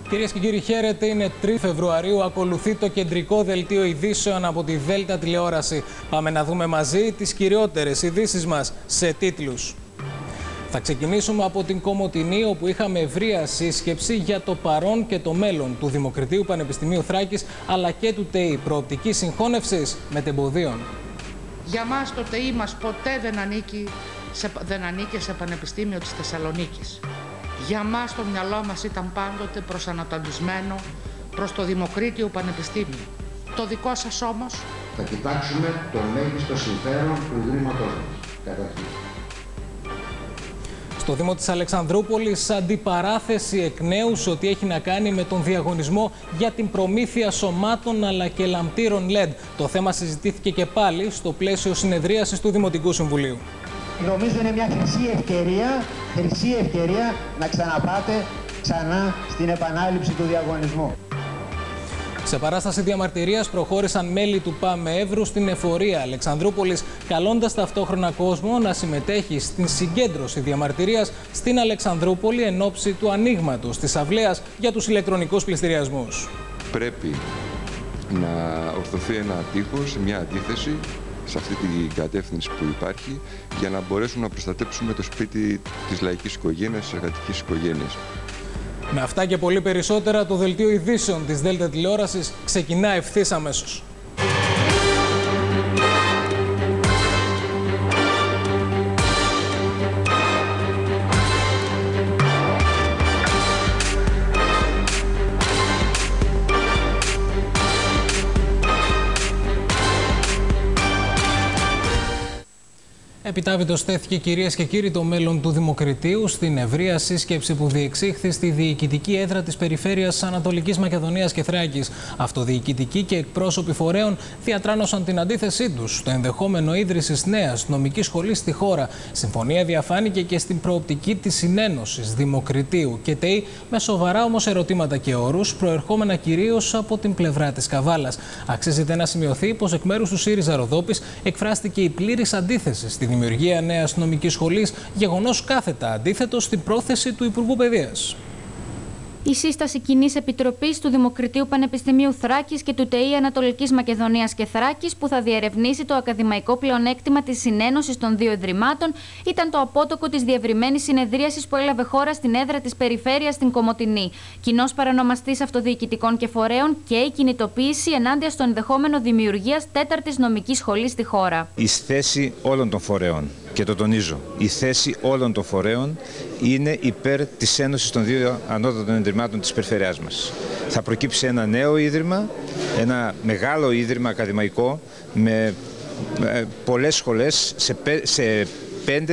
Κυρίες και κύριοι, χαίρετε. Είναι 3 Φεβρουαρίου. Ακολουθεί το κεντρικό δελτίο ειδήσεων από τη Δέλτα τηλεόραση. Πάμε να δούμε μαζί τις κυριότερες ειδήσεις μας σε τίτλους. Θα ξεκινήσουμε από την Κομοτηνή, όπου είχαμε ευρεία σύσκεψη για το παρόν και το μέλλον του Δημοκρατίου Πανεπιστημίου Θράκης, αλλά και του ΤΕΗ, προοπτική συγχώνευσης μετεμποδίων. Για μας το ΤΕΗ μας ποτέ δεν ανήκε σε Πανεπιστήμιο της Θεσσαλονίκης. Για μας το μυαλό μας ήταν πάντοτε προσανατολισμένο προς το Δημοκρίτιο Πανεπιστήμιο. Το δικό σας όμως? Θα κοιτάξουμε το μέγιστο συμφέρον του Ιδρύματός μας, καταρχήν. Στο Δήμο της Αλεξανδρούπολης, αντιπαράθεση εκ νέου σε ό,τι έχει να κάνει με τον διαγωνισμό για την προμήθεια σωμάτων αλλά και λαμπτήρων LED. Το θέμα συζητήθηκε και πάλι στο πλαίσιο συνεδρίασης του Δημοτικού Συμβουλίου. Νομίζω είναι μια χρυσή ευκαιρία να ξαναπάτε ξανά στην επανάληψη του διαγωνισμού. Σε παράσταση διαμαρτυρίας προχώρησαν μέλη του ΠΑΜΕ Εύρου στην εφορία Αλεξανδρούπολης, καλώντας ταυτόχρονα κόσμο να συμμετέχει στην συγκέντρωση διαμαρτυρίας στην Αλεξανδρούπολη εν ώψη του ανοίγματος της αυλαίας για τους ηλεκτρονικούς πληστηριασμούς. Πρέπει να ορθωθεί ένα τείχος, μια αντίθεση σε αυτή την κατεύθυνση που υπάρχει, για να μπορέσουμε να προστατέψουμε το σπίτι της λαϊκής οικογένειας, της εργατικής οικογένειας. Με αυτά και πολύ περισσότερα, το δελτίο ειδήσεων της Δέλτα τηλεόρασης ξεκινά ευθύς αμέσως. Επιτάπητος τέθηκε, κυρίες και κύριοι, το μέλλον του Δημοκρατίου στην ευρεία σύσκεψη που διεξήχθη στη διοικητική έδρα της περιφέρειας Ανατολικής Μακεδονίας και Θράκης. Αυτοδιοικητικοί και εκπρόσωποι φορέων διατράνωσαν την αντίθεσή τους στο ενδεχόμενο ίδρυσης νέας νομικής σχολής στη χώρα. Συμφωνία διαφάνηκε και στην προοπτική της συνένωσης Δημοκρατίου και ΤΕΗ, με σοβαρά όμως ερωτήματα και όρους, προερχόμενα κυρίως από την πλευρά της Καβάλας. Αξίζεται να σημειωθεί πως εκ μέρους του ΣΥΡΙΖΑ Ροδόπης εκφράστηκε η πλήρης αντίθεση στη δημιουργία νέας νομικής σχολής, γεγονός κάθετα αντίθετο στην πρόθεση του Υπουργού Παιδείας. Η σύσταση κοινής επιτροπής του Δημοκρατίου Πανεπιστημίου Θράκης και του ΤΕΗ Ανατολικής Μακεδονίας και Θράκης, που θα διερευνήσει το ακαδημαϊκό πλεονέκτημα της συνένωσης των δύο ιδρυμάτων, ήταν το απότοκο της διευρυμένης συνεδρίασης που έλαβε χώρα στην έδρα της περιφέρειας στην Κομοτηνή. Κοινός παρανομαστής αυτοδιοικητικών και φορέων και η κινητοποίηση ενάντια στο ενδεχόμενο δημιουργίας τέταρτης νομικής σχολής στη χώρα. Η θέση όλων των φορέων, και το τονίζω, η θέση όλων των φορέων είναι υπέρ της ένωσης των δύο ανώτατων ιδρυμάτων της περιφερειάς μας. Θα προκύψει ένα νέο ίδρυμα, ένα μεγάλο ίδρυμα ακαδημαϊκό με πολλές σχολές σε 5,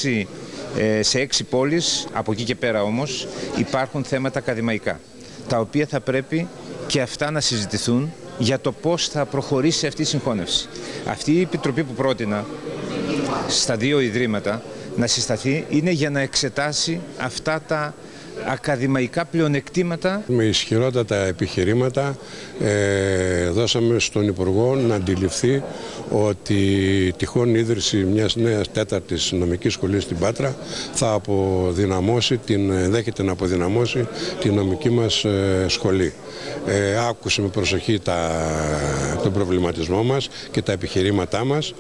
σε 6 πόλεις. Από εκεί και πέρα όμως υπάρχουν θέματα ακαδημαϊκά, τα οποία θα πρέπει και αυτά να συζητηθούν για το πώς θα προχωρήσει αυτή η συγχώνευση. Αυτή η επιτροπή που πρότεινα στα δύο ιδρύματα να συσταθεί είναι για να εξετάσει αυτά τα ακαδημαϊκά πλεονεκτήματα. Με ισχυρότατα επιχειρήματα δώσαμε στον Υπουργό να αντιληφθεί ότι η τυχόν ίδρυση μιας νέας τέταρτης νομικής σχολής στην Πάτρα θα αποδυναμώσει, δέχεται να αποδυναμώσει τη νομική μας σχολή. Άκουσε με προσοχή τον προβληματισμό μας και τα επιχειρήματά μας.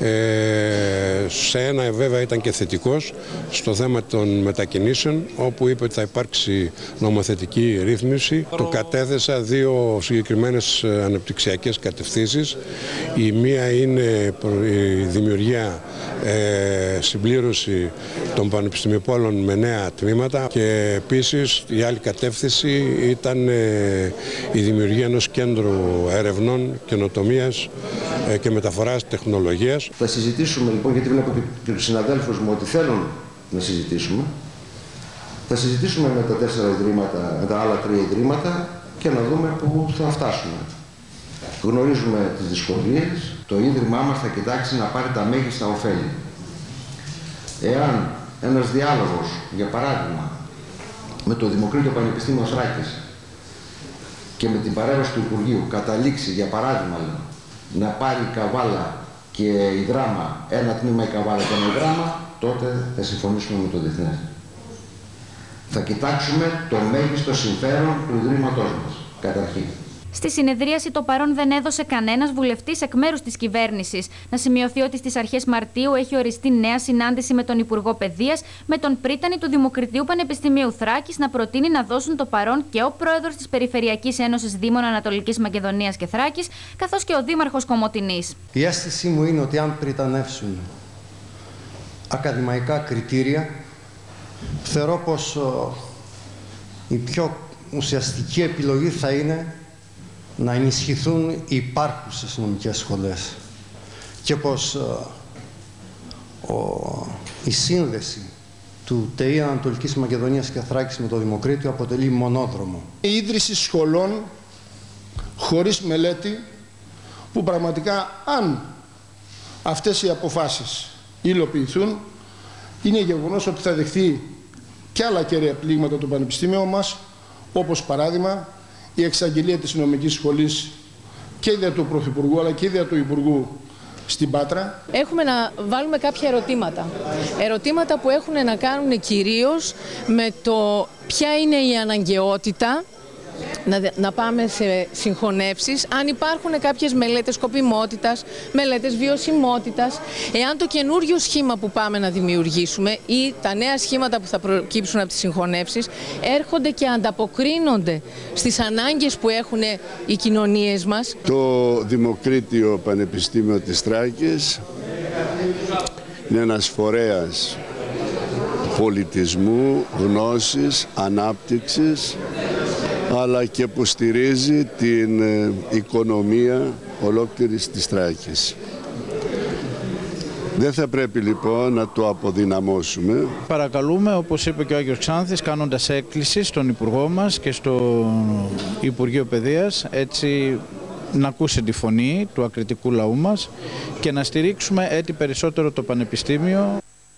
Σε ένα βέβαια ήταν και θετικός στο θέμα των μετακινήσεων, όπου είπε ότι θα υπάρξει νομοθετική ρύθμιση. Το κατέθεσα δύο συγκεκριμένες αναπτυξιακές κατευθύνσεις. Η μία είναι η δημιουργία, συμπλήρωση των πανεπιστημιοπόλων με νέα τμήματα, και επίσης η άλλη κατεύθυνση ήταν η δημιουργία ενός κέντρου ερευνών, καινοτομίας και μεταφοράς τεχνολογίας. Θα συζητήσουμε λοιπόν, γιατί βλέπω και τους συναδέλφους μου ότι θέλουν να συζητήσουμε. Θα συζητήσουμε με τα 4 ιδρύματα, με τα άλλα 3 ιδρύματα, και να δούμε πού θα φτάσουμε. Γνωρίζουμε τις δυσκολίες. Το ίδρυμά μας θα κοιτάξει να πάρει τα μέγιστα ωφέλη. Εάν ένας διάλογος, για παράδειγμα, με το Δημοκρίτιο Πανεπιστήμιο Θράκης και με την παρέμβαση του Υπουργείου καταλήξει, για παράδειγμα, να πάρει η Καβάλα και η Δράμα, ένα τμήμα η Καβάλα και ένα η Δράμα, τότε θα συμφωνήσουμε με το Διεθνές. Θα κοιτάξουμε το μέγιστο συμφέρον του Ιδρύματός μας, καταρχήν. Στη συνεδρίαση το παρόν δεν έδωσε κανένας βουλευτής εκ μέρους της κυβέρνησης. Να σημειωθεί ότι στις αρχές Μαρτίου έχει οριστεί νέα συνάντηση με τον Υπουργό Παιδείας, με τον πρίτανη του Δημοκριτικού Πανεπιστημίου Θράκης να προτείνει να δώσουν το παρόν και ο πρόεδρος της Περιφερειακής Ένωσης Δήμων Ανατολικής Μακεδονίας και Θράκης, καθώς και ο δήμαρχος Κομοτηνής. Η αίσθησή μου είναι ότι αν πριτανεύσουν ακαδημαϊκά κριτήρια, θεωρώ πως η πιο ουσιαστική επιλογή θα είναι να ενισχυθούν οι υπάρχουσες νομικές σχολές και πως η σύνδεση του ΤΕΙ Ανατολικής Μακεδονίας και Θράκης με το Δημοκρίτιο αποτελεί μονόδρομο. Η ίδρυση σχολών χωρίς μελέτη, που πραγματικά αν αυτές οι αποφάσεις υλοποιηθούν, είναι γεγονός ότι θα δεχθεί και άλλα κέρια πλήγματα το Πανεπιστήμιο μας, όπως παράδειγμα η εξαγγελία της νομικής σχολής και ιδέα του Πρωθυπουργού αλλά και ιδέα του Υπουργού στην Πάτρα. Έχουμε να βάλουμε κάποια ερωτήματα. Ερωτήματα που έχουν να κάνουν κυρίως με το ποια είναι η αναγκαιότητα να πάμε σε συγχωνεύσεις, αν υπάρχουν κάποιες μελέτες σκοπιμότητας, μελέτες βιωσιμότητας, εάν το καινούριο σχήμα που πάμε να δημιουργήσουμε ή τα νέα σχήματα που θα προκύψουν από τις συγχωνεύσεις έρχονται και ανταποκρίνονται στις ανάγκες που έχουν οι κοινωνίες μας. Το Δημοκρίτιο Πανεπιστήμιο της Θράκης είναι ένας φορέας πολιτισμού, γνώσης, ανάπτυξης, αλλά και που στηρίζει την οικονομία ολόκληρης της Θράκης. Δεν θα πρέπει λοιπόν να το αποδυναμώσουμε. Παρακαλούμε, όπως είπε και ο Άγιος Ξάνθης, κάνοντας έκκληση στον Υπουργό μας και στο Υπουργείο Παιδείας, έτσι να ακούσει τη φωνή του ακριτικού λαού μας και να στηρίξουμε έτσι περισσότερο το Πανεπιστήμιο.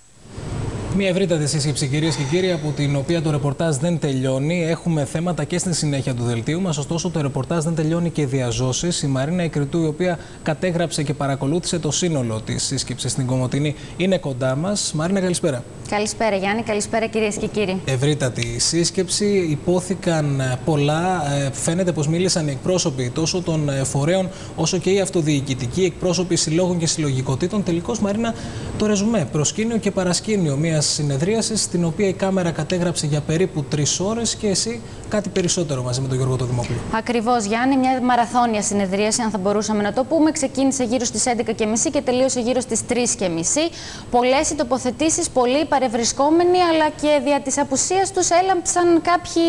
Μια ευρύτατη σύσκεψη, κυρίες και κύριοι, από την οποία το ρεπορτάζ δεν τελειώνει. Έχουμε θέματα και στην συνέχεια του δελτίου μας. Ωστόσο, το ρεπορτάζ δεν τελειώνει και διαζώσεις. Η Μαρίνα Ικρητού, η οποία κατέγραψε και παρακολούθησε το σύνολο της σύσκεψης στην Κομοτηνή, είναι κοντά μας. Μαρίνα, καλησπέρα. Καλησπέρα, Γιάννη. Καλησπέρα, κυρίες και κύριοι. Ευρύτατη σύσκεψη. Υπόθηκαν πολλά. Φαίνεται πως μίλησαν οι εκπρόσωποι τόσο των φορέων όσο και οι αυτοδιοικητικοί, εκπρόσωποι συλλόγων και συλλογικοτήτων. Τελικώς, Μαρίνα, το ρεζουμέ. Προσκήνιο και παρασκήνιο μια συνεδρίαση, στην οποία η κάμερα κατέγραψε για περίπου 3 ώρες και εσύ κάτι περισσότερο μαζί με τον Γιώργο Δημόπουλο. Ακριβώς, Γιάννη, μια μαραθώνια συνεδρίαση, αν θα μπορούσαμε να το πούμε. Ξεκίνησε γύρω στις 11:30 και τελείωσε γύρω στις 3:30. Πολλές οι τοποθετήσεις, πολλοί παρευρισκόμενοι, αλλά και δια της απουσίας τους έλαμψαν κάποιοι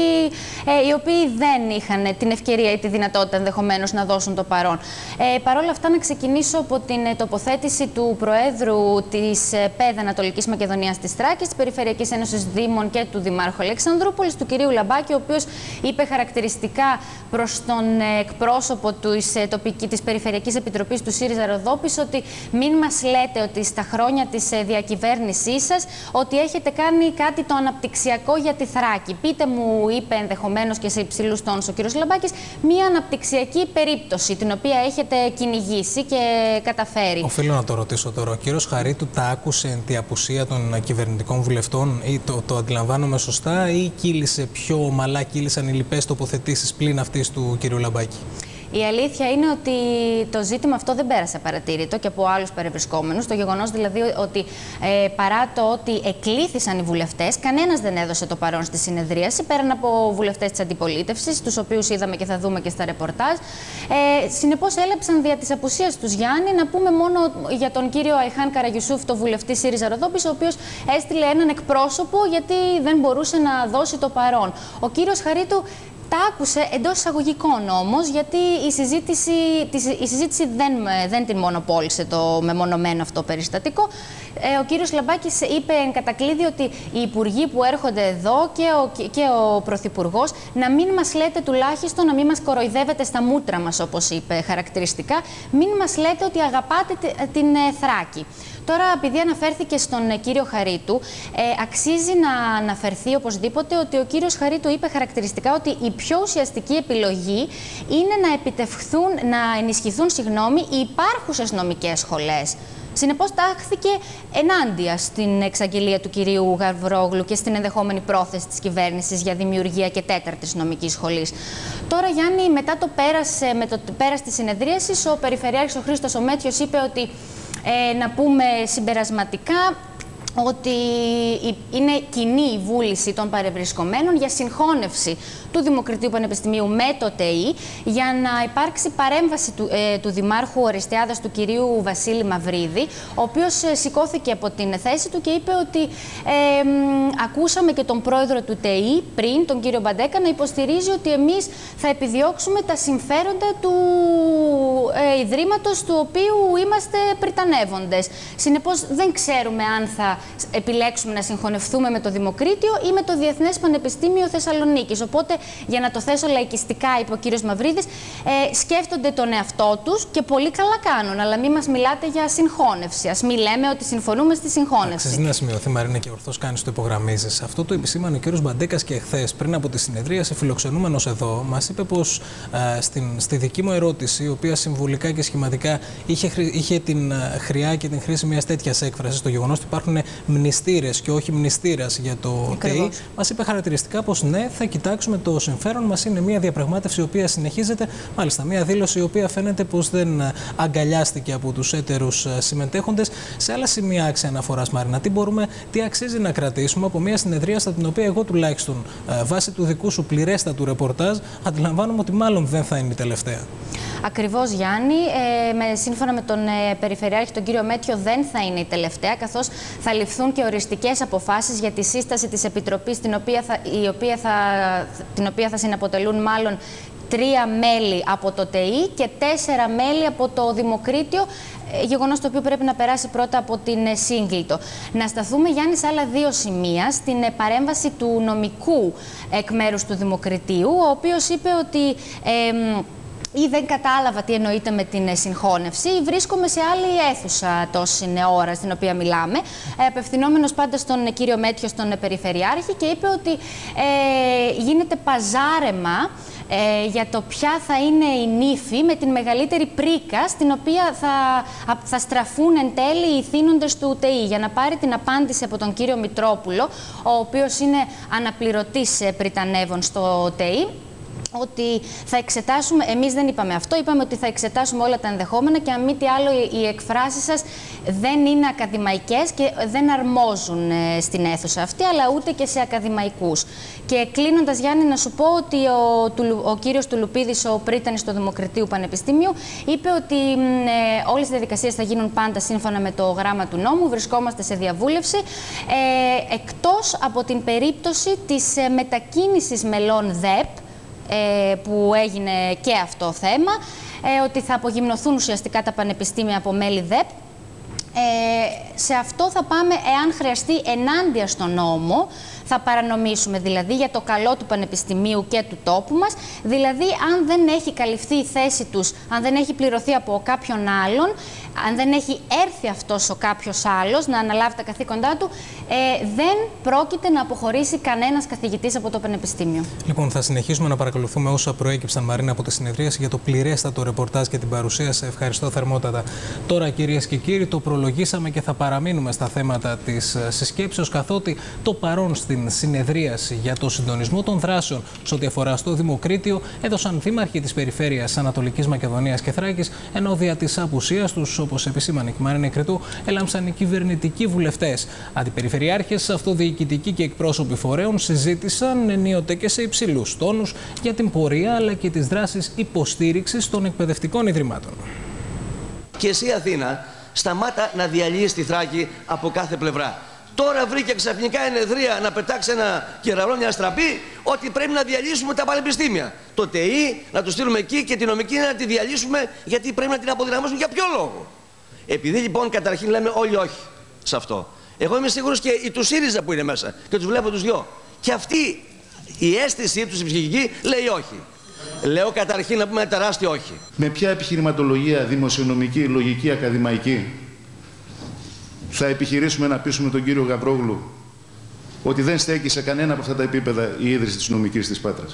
οι οποίοι δεν είχαν την ευκαιρία ή τη δυνατότητα ενδεχομένως να δώσουν το παρόν. Παρ' όλα αυτά, να ξεκινήσω από την τοποθέτηση του Προέδρου της ΠΕΔ Ανατολικής Μακεδονίας της Θράκης, της Περιφερειακής Ένωσης Δήμων και του Δημάρχου Αλεξανδρούπολης, του κυρίου Λαμπάκη, ο οποίος είπε χαρακτηριστικά προς τον εκπρόσωπο της Περιφερειακής Επιτροπής του ΣΥΡΙΖΑ Ροδόπης ότι μην μας λέτε ότι στα χρόνια της διακυβέρνησής σας ότι έχετε κάνει κάτι το αναπτυξιακό για τη Θράκη. Πείτε μου, είπε ενδεχομένως και σε υψηλούς τόνους ο κύριος Λαμπάκης, μία αναπτυξιακή περίπτωση την οποία έχετε κυνηγήσει και καταφέρει. Οφείλω να το ρωτήσω τώρα. Ο κύριος Χαρίτου τα άκουσε εν τη απουσία των κυβερνητικών βουλευτών ή το αντιλαμβάνομαι σωστά, ή πιο ομαλά κύλησαν οι λοιπές τοποθετήσεις πλην αυτής του κύριου Λαμπάκη? Η αλήθεια είναι ότι το ζήτημα αυτό δεν πέρασε παρατήρητο και από άλλους παρευρισκόμενους. Το γεγονός δηλαδή ότι παρά το ότι εκλήθησαν οι βουλευτές, κανένας δεν έδωσε το παρόν στη συνεδρίαση, πέραν από βουλευτές της αντιπολίτευσης, τους οποίους είδαμε και θα δούμε και στα ρεπορτάζ. Συνεπώς έλαψαν δια της απουσίας τους, Γιάννη. Να πούμε μόνο για τον κύριο Αϊχάν Καραγιουσούφ, το βουλευτή ΣΥΡΙΖΑ Ροδόπης, ο οποίος έστειλε έναν εκπρόσωπο γιατί δεν μπορούσε να δώσει το παρόν. Ο κύριος Χαρίτου τα άκουσε εντός εισαγωγικών όμως, γιατί η συζήτηση δεν την μονοπόλησε το μεμονωμένο αυτό περιστατικό. Ο κύριος Λαμπάκης είπε εν κατακλείδη ότι οι υπουργοί που έρχονται εδώ και ο Πρωθυπουργός να μην μας λέτε τουλάχιστον, να μην μας κοροϊδεύετε στα μούτρα μας, όπως είπε χαρακτηριστικά, μην μας λέτε ότι αγαπάτε την Θράκη. Τώρα, επειδή αναφέρθηκε στον κύριο Χαρίτου, αξίζει να αναφερθεί οπωσδήποτε ότι ο κύριος Χαρίτου είπε χαρακτηριστικά ότι η πιο ουσιαστική επιλογή είναι να ενισχυθούν οι υπάρχουσες νομικές σχολές Συνεπώς τάχθηκε ενάντια στην εξαγγελία του κυρίου Γαβρόγλου και στην ενδεχόμενη πρόθεση της κυβέρνησης για δημιουργία και 4ης νομικής σχολής. Τώρα, Γιάννη, μετά το πέρας της συνεδρίασης, ο Περιφερειάρχης ο Χρήστος ο Μέτιος είπε ότι, να πούμε συμπερασματικά, ότι είναι κοινή η βούληση των παρευρισκομένων για συγχώνευση του Δημοκρατίου Πανεπιστημίου με το ΤΕΗ για να υπάρξει παρέμβαση του Δημάρχου Οριστιάδας, του κυρίου Βασίλη Μαυρίδη, ο οποίος σηκώθηκε από την θέση του και είπε ότι ακούσαμε και τον πρόεδρο του ΤΕΗ πριν, τον κύριο Μπαντέκα, να υποστηρίζει ότι εμείς θα επιδιώξουμε τα συμφέροντα του Ιδρύματος του οποίου είμαστε πριτανεύοντες. Συνεπώς δεν ξέρουμε αν θα επιλέξουμε να συγχωνευτούμε με το Δημοκρίτιο ή με το Διεθνές Πανεπιστήμιο Θεσσαλονίκης. Οπότε, για να το θέσω λαϊκιστικά, είπε ο κύριος Μαυρίδης, σκέφτονται τον εαυτό τους και πολύ καλά κάνουν. Αλλά μην μας μιλάτε για συγχώνευση. Ας μην λέμε ότι συμφωνούμε στη συγχώνευση. Αξίζει να σημειωθεί, Μαρίνα, και ορθώς κάνεις το υπογραμμίζεις. Αυτό το επισήμανε ο κύριος Μπαντέκας και εχθές, πριν από τη συνεδρίαση, φιλοξενούμενος εδώ, μας είπε πως στη δική μου ερώτηση, η οποία συμβολικά και σχηματικά είχε την χρειά και την χρήση μιας τέτοιας έκφρασης, το γεγονός ότι υπάρχουν μνηστήρες και όχι μνηστήρας για το ΤΕΗ, μας είπε χαρακτηριστικά πως ναι, θα κοιτάξουμε το συμφέρον μας. Είναι μια διαπραγμάτευση η οποία συνεχίζεται. Μάλιστα, μια δήλωση η οποία φαίνεται πως δεν αγκαλιάστηκε από τους έτερους συμμετέχοντες. Σε άλλα σημεία άξια αναφοράς, Μαρίνα, τι αξίζει να κρατήσουμε από μια συνεδρία στα την οποία εγώ τουλάχιστον βάσει του δικού σου πληρέστατου ρεπορτάζ αντιλαμβάνομαι ότι μάλλον δεν θα είναι η τελευταία. Ακριβώς, Γιάννη. Σύμφωνα με τον Περιφερειάρχη, τον κύριο Μέτιο, δεν θα είναι η τελευταία, καθώς θα ληφθούν και οριστικές αποφάσεις για τη σύσταση της Επιτροπής, την οποία θα συναποτελούν μάλλον 3 μέλη από το ΤΕΗ και 4 μέλη από το Δημοκρίτιο, γεγονός το οποίο πρέπει να περάσει πρώτα από την Σύγκλιτο. Να σταθούμε, Γιάννη, σε άλλα 2 σημεία, στην παρέμβαση του νομικού εκ μέρους του Δημοκριτίου, ο οποίος είπε ότι ή δεν κατάλαβα τι εννοείται με την συγχώνευση, ή βρίσκομαι σε άλλη αίθουσα τόση ώρα στην οποία μιλάμε, απευθυνόμενος πάντα στον κύριο Μέτιο, στον Περιφερειάρχη, και είπε ότι γίνεται παζάρεμα για το ποια θα είναι η νύφη με την μεγαλύτερη πρίκα στην οποία θα στραφούν εν τέλει οι θύνοντες του ΤΕΗ. Για να πάρει την απάντηση από τον κύριο Μητρόπουλο, ο οποίος είναι αναπληρωτής πριτανεύων στο ΤΕΗ, ότι θα εξετάσουμε, εμείς δεν είπαμε αυτό, είπαμε ότι θα εξετάσουμε όλα τα ενδεχόμενα και αν μη τι άλλο οι εκφράσεις σας δεν είναι ακαδημαϊκές και δεν αρμόζουν στην αίθουσα αυτή, αλλά ούτε και σε ακαδημαϊκούς. Και κλείνοντας, Γιάννη, να σου πω ότι ο κύριος Τουλουπίδης, ο πρίτανης του Δημοκρατίου Πανεπιστημίου, είπε ότι όλες οι διαδικασίες θα γίνουν πάντα σύμφωνα με το γράμμα του νόμου, βρισκόμαστε σε διαβούλευση, εκτός από την περίπτωση της μετακίνησης μελών ΔΕΠ, που έγινε και αυτό θέμα, ότι θα απογυμνοθούν ουσιαστικά τα πανεπιστήμια από μέλη ΔΕΠ. Σε αυτό θα πάμε, εάν χρειαστεί, ενάντια στον νόμο. Θα παρανομήσουμε δηλαδή για το καλό του Πανεπιστημίου και του τόπου μας. Δηλαδή, αν δεν έχει καλυφθεί η θέση τους, αν δεν έχει πληρωθεί από κάποιον άλλον, αν δεν έχει έρθει αυτός ο κάποιος άλλος να αναλάβει τα καθήκοντά του, δεν πρόκειται να αποχωρήσει κανένας καθηγητής από το Πανεπιστήμιο. Λοιπόν, θα συνεχίσουμε να παρακολουθούμε όσα προέκυψαν, Μαρίνα, από τη συνεδρίαση για το πληρέστατο ρεπορτάζ και την παρουσία. Σε ευχαριστώ θερμότατα. Τώρα, κυρίες και κύριοι, το προλογίσαμε και θα παραμείνουμε στα θέματα της συσκέψεως, καθότι το παρόν στην συνεδρίαση για το συντονισμό των δράσεων σε ό,τι αφορά στο Δημοκρίτιο έδωσαν δήμαρχοι της περιφέρειας Ανατολικής Μακεδονίας και Θράκης, ενώ δια της απουσίας τους, όπως επισήμανε και η Μαρίνα Κρητού, έλαμψαν οι κυβερνητικοί βουλευτές. Αντιπεριφερειάρχες, αυτοδιοικητικοί και εκπρόσωποι φορέων συζήτησαν ενίοτε και σε υψηλούς τόνους για την πορεία αλλά και τις δράσεις υποστήριξης των εκπαιδευτικών ιδρυμάτων. Και εσύ, Αθήνα, σταμάτα να διαλύεις τη Θράκη από κάθε πλευρά. Τώρα βρήκε ξαφνικά ενεδρία να πετάξει ένα κεραυνό, μια αστραπή, ότι πρέπει να διαλύσουμε τα πανεπιστήμια. Το ΤΕΗ να το στείλουμε εκεί και την νομική να τη διαλύσουμε, γιατί πρέπει να την αποδυναμώσουμε. Για ποιο λόγο? Επειδή λοιπόν καταρχήν λέμε όλοι όχι σε αυτό. Εγώ είμαι σίγουρος και οι του ΣΥΡΙΖΑ που είναι μέσα και τους βλέπω τους δυο. Και αυτή η αίσθησή τους, η ψυχική, λέει όχι. Λέω καταρχήν να πούμε ένα τεράστιο όχι. Με ποια επιχειρηματολογία δημοσιονομική, λογική, ακαδημαϊκή θα επιχειρήσουμε να πείσουμε τον κύριο Γαβρόγλου ότι δεν στέκει σε κανένα από αυτά τα επίπεδα η ίδρυση της νομικής της Πάτρας?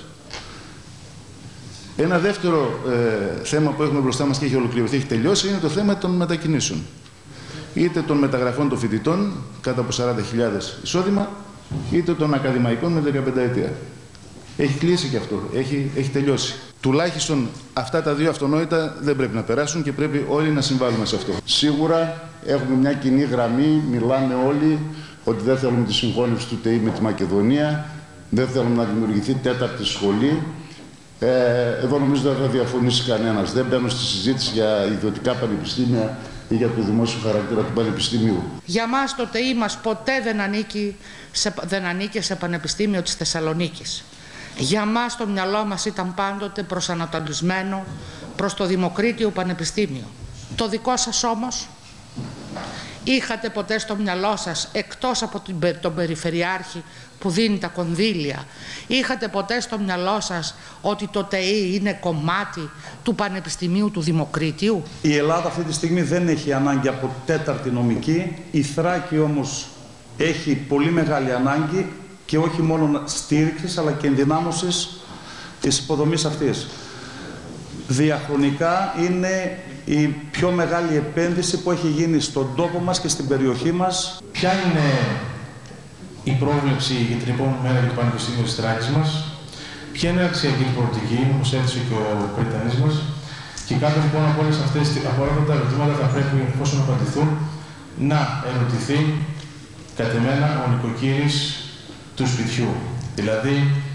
Ένα δεύτερο θέμα που έχουμε μπροστά μας και έχει ολοκληρωθεί, έχει τελειώσει, είναι το θέμα των μετακινήσεων. είτε των μεταγραφών των φοιτητών κάτω από 40.000 εισόδημα, είτε των ακαδημαϊκών με 15 ετία. Έχει κλείσει και αυτό, έχει τελειώσει. Τουλάχιστον αυτά τα δύο αυτονόητα δεν πρέπει να περάσουν και πρέπει όλοι να συμβάλλουμε σε αυτό. Σίγουρα έχουμε μια κοινή γραμμή, μιλάμε όλοι ότι δεν θέλουμε τη συγχώνευση του ΤΕΗ με τη Μακεδονία, δεν θέλουμε να δημιουργηθεί τέταρτη σχολή. Εδώ νομίζω δεν θα διαφωνήσει κανένας. Δεν μπαίνω στη συζήτηση για ιδιωτικά πανεπιστήμια ή για το δημόσιο χαρακτήρα του πανεπιστημίου. Για μας το ΤΕΗ μας ποτέ δεν ανήκε σε πανεπιστήμιο της Θεσσαλονίκης. Για μας το μυαλό μας ήταν πάντοτε προσανατολισμένο προς το Δημοκρίτιο Πανεπιστήμιο. Το δικό σας όμως, είχατε ποτέ στο μυαλό σας, εκτός από τον Περιφερειάρχη που δίνει τα κονδύλια, είχατε ποτέ στο μυαλό σας ότι το ΤΕΗ είναι κομμάτι του Πανεπιστημίου του Δημοκρίτιου? Η Ελλάδα αυτή τη στιγμή δεν έχει ανάγκη από τέταρτη νομική, η Θράκη όμως έχει πολύ μεγάλη ανάγκη και όχι μόνο στήριξης αλλά και ενδυνάμωσης της υποδομής αυτής. Διαχρονικά είναι η πιο μεγάλη επένδυση που έχει γίνει στον τόπο μας και στην περιοχή μας. Ποια είναι η πρόβλεψη για την επόμενη μέρα για το Πανεπιστήμιο της Θράκης μας, ποια είναι η αξιακή προοπτική, όπως έθεσε και ο πριτανής μας, και κάτω λοιπόν από όλες αυτές τα ερωτήματα θα πρέπει, εφόσον απαντηθούν, να ερωτηθεί κατ' εμένα ο νοικοκύρης του σπιτιού. Δηλαδή,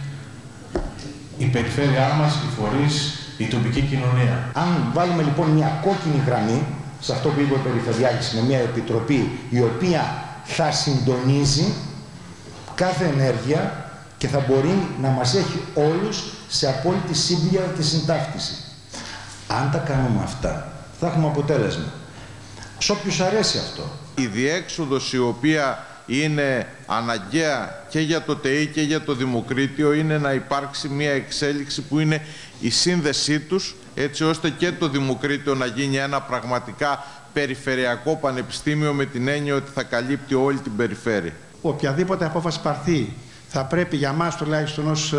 η περιφέρειά μας, οι φορείς, η τοπική κοινωνία. Αν βάλουμε λοιπόν μια κόκκινη γραμμή, σε αυτό που είπε ο Περιφερειάρχης, με μια επιτροπή η οποία θα συντονίζει κάθε ενέργεια και θα μπορεί να μας έχει όλους σε απόλυτη σύμπνοια και συντάφτιση. Αν τα κάνουμε αυτά, θα έχουμε αποτέλεσμα. Σε όποιους αρέσει αυτό. Η διέξοδος η οποία είναι αναγκαία και για το ΤΕΗ και για το Δημοκρίτιο είναι να υπάρξει μια εξέλιξη που είναι η σύνδεσή τους, έτσι ώστε και το Δημοκρίτιο να γίνει ένα πραγματικά περιφερειακό πανεπιστήμιο με την έννοια ότι θα καλύπτει όλη την περιφέρεια. Οποιαδήποτε απόφαση πάρθει θα πρέπει για μας τουλάχιστον ως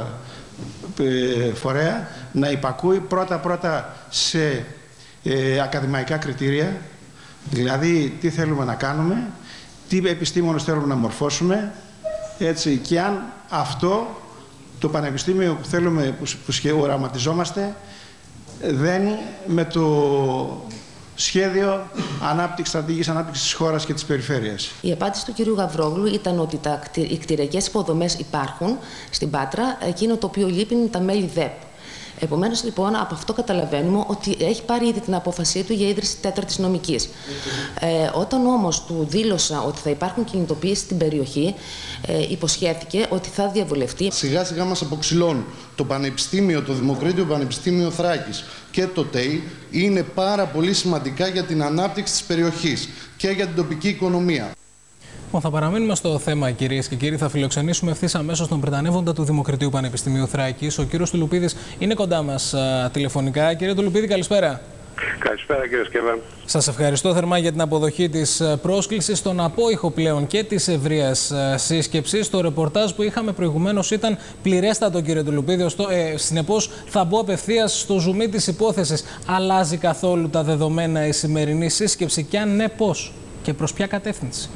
φορέα να υπακούει πρώτα σε ακαδημαϊκά κριτήρια, δηλαδή τι θέλουμε να κάνουμε, τι επιστήμονες θέλουμε να μορφώσουμε, έτσι, και αν αυτό το πανεπιστήμιο που θέλουμε, που οραματιζόμαστε, δένει με το σχέδιο στρατηγικής ανάπτυξης της χώρας και της περιφέρειας. Η απάντηση του κ. Γαβρόγλου ήταν ότι οι κτηριακές υποδομές υπάρχουν στην Πάτρα, εκείνο το οποίο λείπει είναι τα μέλη ΔΕΠ. Επομένως, λοιπόν, από αυτό καταλαβαίνουμε ότι έχει πάρει ήδη την απόφασή του για ίδρυση τέταρτης νομικής. Όταν όμως του δήλωσα ότι θα υπάρχουν κινητοποιήσεις στην περιοχή, υποσχέθηκε ότι θα διαβουλευτεί. Σιγά σιγά μας αποξηλώνουν. Το Πανεπιστήμιο, το Δημοκρίτιο Πανεπιστήμιο Θράκης και το ΤΕΗ είναι πάρα πολύ σημαντικά για την ανάπτυξη της περιοχής και για την τοπική οικονομία. Θα παραμείνουμε στο θέμα, κυρίες και κύριοι. Θα φιλοξενήσουμε ευθύς αμέσως τον πρετανεύοντα του Δημοκριτείου Πανεπιστημίου Θράκης. Ο κύριος Τουλουπίδης είναι κοντά μας τηλεφωνικά. Κύριε Τουλουπίδη, καλησπέρα. Καλησπέρα, κύριε Σκεύα. Σας ευχαριστώ θερμά για την αποδοχή της πρόσκλησης. Στον απόϊχο πλέον και της ευρείας σύσκεψης. Το ρεπορτάζ που είχαμε προηγουμένως ήταν πληρέστατο, κύριε Τουλουπίδη. Συνεπώς, θα μπω απευθείας στο ζουμί της υπόθεσης. Αλλάζει καθόλου τα δεδομένα η σημερινή σύσκεψη και αν ναι, πώς και προς ποια κατεύθυνση?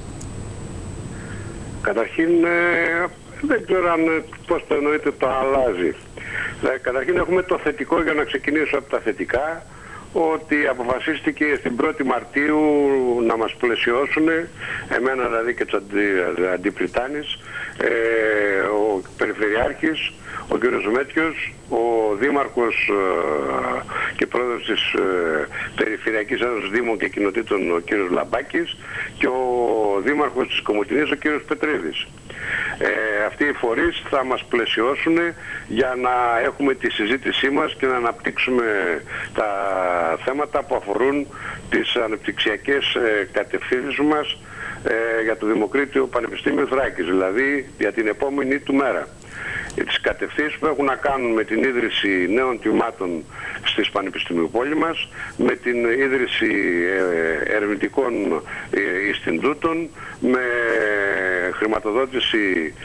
Καταρχήν, δεν ξέρω πώς το εννοείται το αλλάζει. Καταρχήν έχουμε το θετικό, για να ξεκινήσω από τα θετικά, ότι αποφασίστηκε στην 1η Μαρτίου να μας πλαισιώσουν, εμένα δηλαδή και τους αντιπριτάνης, ο Περιφερειάρχης, ο κ. Μέτιος, ο Δήμαρχος και πρόεδρος της Περιφερειακής Ένωσης Δήμων και Κοινοτήτων, ο κ. Λαμπάκης, και ο Δήμαρχος της Κομοτηνής, ο κ. Πετρίδης. Αυτοί οι φορείς θα μας πλαισιώσουν για να έχουμε τη συζήτησή μας και να αναπτύξουμε τα θέματα που αφορούν τις ανεπτυξιακές κατευθύνσεις μας για το Δημοκρίτιο Πανεπιστήμιο Θράκης, δηλαδή για την επόμενη του μέρα. Τις κατευθύνσεις που έχουν να κάνουν με την ίδρυση νέων τμήματων στις πανεπιστημιοπόλη μας, με την ίδρυση ερευνητικών ιστιντούτων, με χρηματοδότηση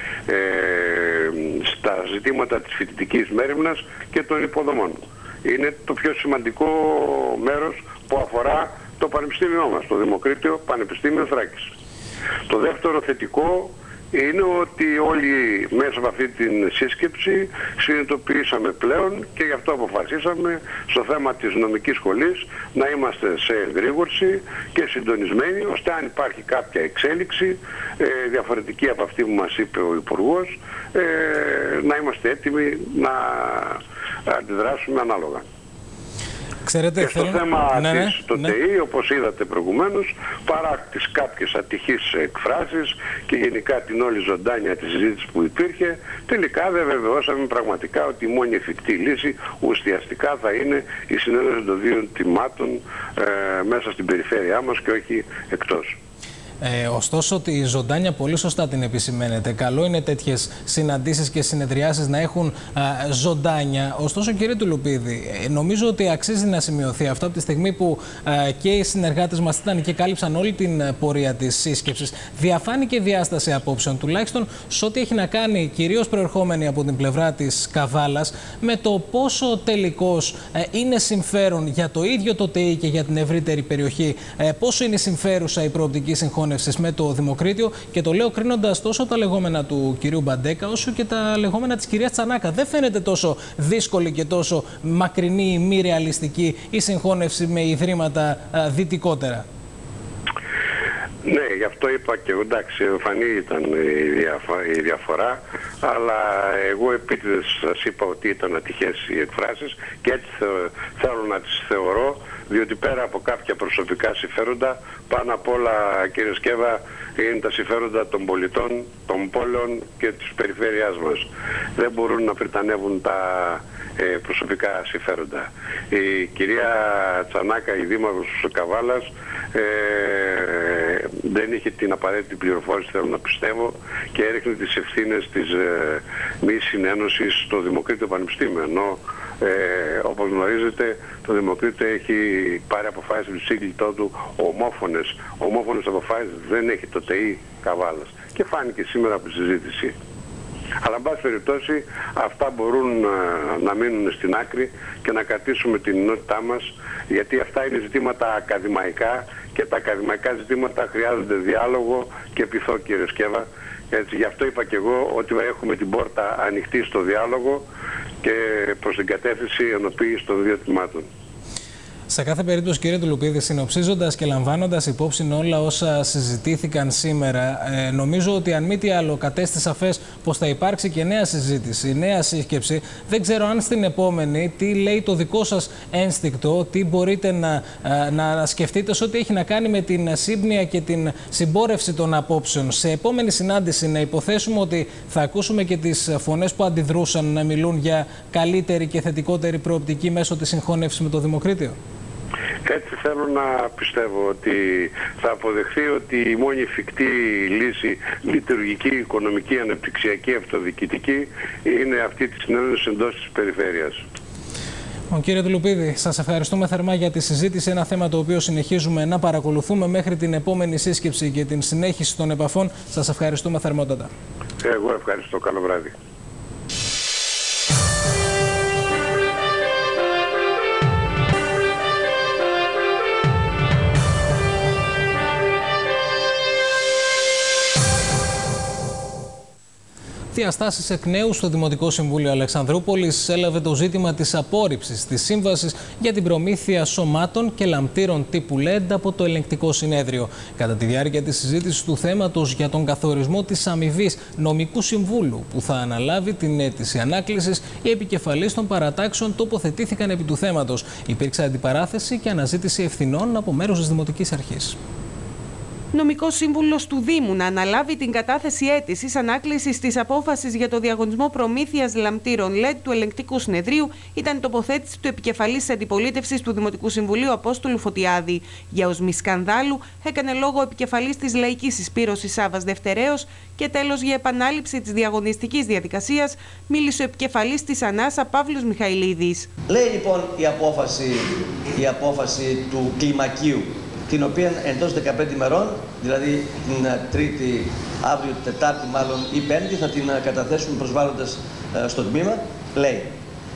στα ζητήματα της φοιτητικής μέριμνας και των υποδομών. Είναι το πιο σημαντικό μέρος που αφορά το πανεπιστήμιό μας, το Δημοκρίτιο Πανεπιστήμιο Θράκης. Το δεύτερο θετικό είναι ότι όλοι μέσα από αυτή την σύσκεψη συνειδητοποιήσαμε πλέον και γι' αυτό αποφασίσαμε στο θέμα της νομικής σχολής να είμαστε σε εγρήγορση και συντονισμένοι, ώστε αν υπάρχει κάποια εξέλιξη διαφορετική από αυτή που μας είπε ο Υπουργός, να είμαστε έτοιμοι να αντιδράσουμε ανάλογα. Ξέρετε, και στο θέμα της ΤΕΗ, όπως είδατε προηγουμένως, παρά τις κάποιες ατυχείς εκφράσεις και γενικά την όλη ζωντάνια της συζήτησης που υπήρχε, τελικά δεν βεβαιώσαμε πραγματικά ότι η μόνη εφικτή λύση ουσιαστικά θα είναι η συνένωση των δύο τιμάτων μέσα στην περιφέρειά μας και όχι εκτός. Ωστόσο, τη ζωντάνια πολύ σωστά την επισημαίνετε. Καλό είναι τέτοιες συναντήσεις και συνεδριάσεις να έχουν ζωντάνια. Ωστόσο, κύριε Τουλουπίδη, νομίζω ότι αξίζει να σημειωθεί αυτό από τη στιγμή που και οι συνεργάτες μας ήταν και κάλυψαν όλη την πορεία της σύσκεψης. Διαφάνηκε διάσταση απόψεων, τουλάχιστον σε ό,τι έχει να κάνει, κυρίως προερχόμενη από την πλευρά της Καβάλας, με το πόσο τελικώς είναι συμφέρον για το ίδιο το ΤΕΗ και για την ευρύτερη περιοχή, πόσο είναι συμφέρουσα η προοπτική συγχώνευση με το Δημοκρίτιο, και το λέω κρίνοντας τόσο τα λεγόμενα του κυρίου Μπαντέκα όσο και τα λεγόμενα της κυρίας Τσανάκα. Δεν φαίνεται τόσο δύσκολη και τόσο μακρινή ή μη ρεαλιστική η συγχώνευση με ιδρύματα δυτικότερα. Ναι, γι' αυτό είπα και εγώ, εντάξει, εμφανή ήταν η διαφορά, αλλά εγώ επίτηδες σας είπα ότι ήταν ατυχές οι εκφράσεις και έτσι θέλω να τις θεωρώ, διότι πέρα από κάποια προσωπικά συμφέροντα, πάνω απ' όλα, κύριε Σκέβα, είναι τα συμφέροντα των πολιτών, των πόλεων και της περιφέρειάς μας. Δεν μπορούν να πριτανεύουν τα προσωπικά συμφέροντα. Η κυρία Τσανάκα, η δήμαρχος Καβάλας, δεν είχε την απαραίτητη πληροφόρηση, θέλω να πιστεύω, και έριχνε τις ευθύνες της μη συνένωσης στο Δημοκρίτιο Πανεπιστήμιο. Ενώ, όπως γνωρίζετε, το Δημοκρίτιο έχει πάρει αποφάσεις του σύγκλητό του ομόφωνες αποφάσεις, δεν έχει το ΤΕΗ Καβάλας. Και φάνηκε σήμερα από τη συζήτηση. Αλλά, εν πάση περιπτώσει, αυτά μπορούν να μείνουν στην άκρη και να κρατήσουμε την ενότητά μας, γιατί αυτά είναι ζητήματα ακαδημαϊκά και τα ακαδημαϊκά ζητήματα χρειάζονται διάλογο και πειθό, κύριε Σκέβα. Έτσι, γι' αυτό είπα και εγώ ότι έχουμε την πόρτα ανοιχτή στο διάλογο και προς την κατεύθυνση ενοποίησης των δύο τμήματων. Σε κάθε περίπτωση, κύριε Τουλουπίδη, συνοψίζοντας και λαμβάνοντας υπόψη όλα όσα συζητήθηκαν σήμερα, νομίζω ότι αν μη τι άλλο κατέστη σαφές πως θα υπάρξει και νέα συζήτηση, νέα σύσκεψη. Δεν ξέρω αν στην επόμενη τι λέει το δικό σας ένστικτο, τι μπορείτε να σκεφτείτε σε ό,τι έχει να κάνει με την σύμπνοια και την συμπόρευση των απόψεων. Σε επόμενη συνάντηση να υποθέσουμε ότι θα ακούσουμε και τις φωνές που αντιδρούσαν να μιλούν για καλύτερη και θετικότερη προοπτική μέσω της συγχώνευσης με το Δημοκρίτιο. Έτσι θέλω να πιστεύω ότι θα αποδεχθεί ότι η μόνη εφικτή λύση λειτουργική, οικονομική, αναπτυξιακή, αυτοδιοικητική είναι αυτή τη συνένωση εντός της περιφέρειας. Κύριε Τουλουπίδη, σας ευχαριστούμε θερμά για τη συζήτηση. Ένα θέμα το οποίο συνεχίζουμε να παρακολουθούμε μέχρι την επόμενη σύσκεψη και την συνέχιση των επαφών. Σας ευχαριστούμε θερμότατα. Εγώ ευχαριστώ. Καλό βράδυ. Διαστάσεις εκ νέου στο Δημοτικό Συμβούλιο Αλεξανδρούπολης έλαβε το ζήτημα της απόρριψης της σύμβασης για την προμήθεια σωμάτων και λαμπτήρων τύπου LED από το Ελεγκτικό Συνέδριο. Κατά τη διάρκεια της συζήτησης του θέματος για τον καθορισμό της αμοιβής νομικού συμβούλου που θα αναλάβει την αίτηση ανάκλησης, οι επικεφαλείς των παρατάξεων τοποθετήθηκαν επί του θέματος. Υπήρξε αντιπαράθεση και αναζήτηση ευθυνών από μέρους της Δημοτικής Αρχής. Νομικός σύμβουλος του Δήμου να αναλάβει την κατάθεση αίτησης ανάκλησης της απόφασης για το διαγωνισμό προμήθειας λαμπτήρων LED του Ελεγκτικού Συνεδρίου ήταν η τοποθέτηση του επικεφαλής της αντιπολίτευσης του Δημοτικού Συμβουλίου Απόστολου Φωτιάδη. Για οσμή σκανδάλου έκανε λόγο ο επικεφαλής της Λαϊκής Συσπήρωσης Σάββας Δευτερέως και τέλος για επανάληψη της διαγωνιστικής διαδικασίας μίλησε ο επικεφαλής της ΑΝΑΣΑ Παύλος Μιχαηλίδης. Λέει λοιπόν η απόφαση του κλιμακίου, την οποία εντός 15 ημερών, δηλαδή την Τρίτη, αύριο, Τετάρτη μάλλον ή Πέμπτη, θα την καταθέσουμε προσβάλλοντας στο τμήμα, λέει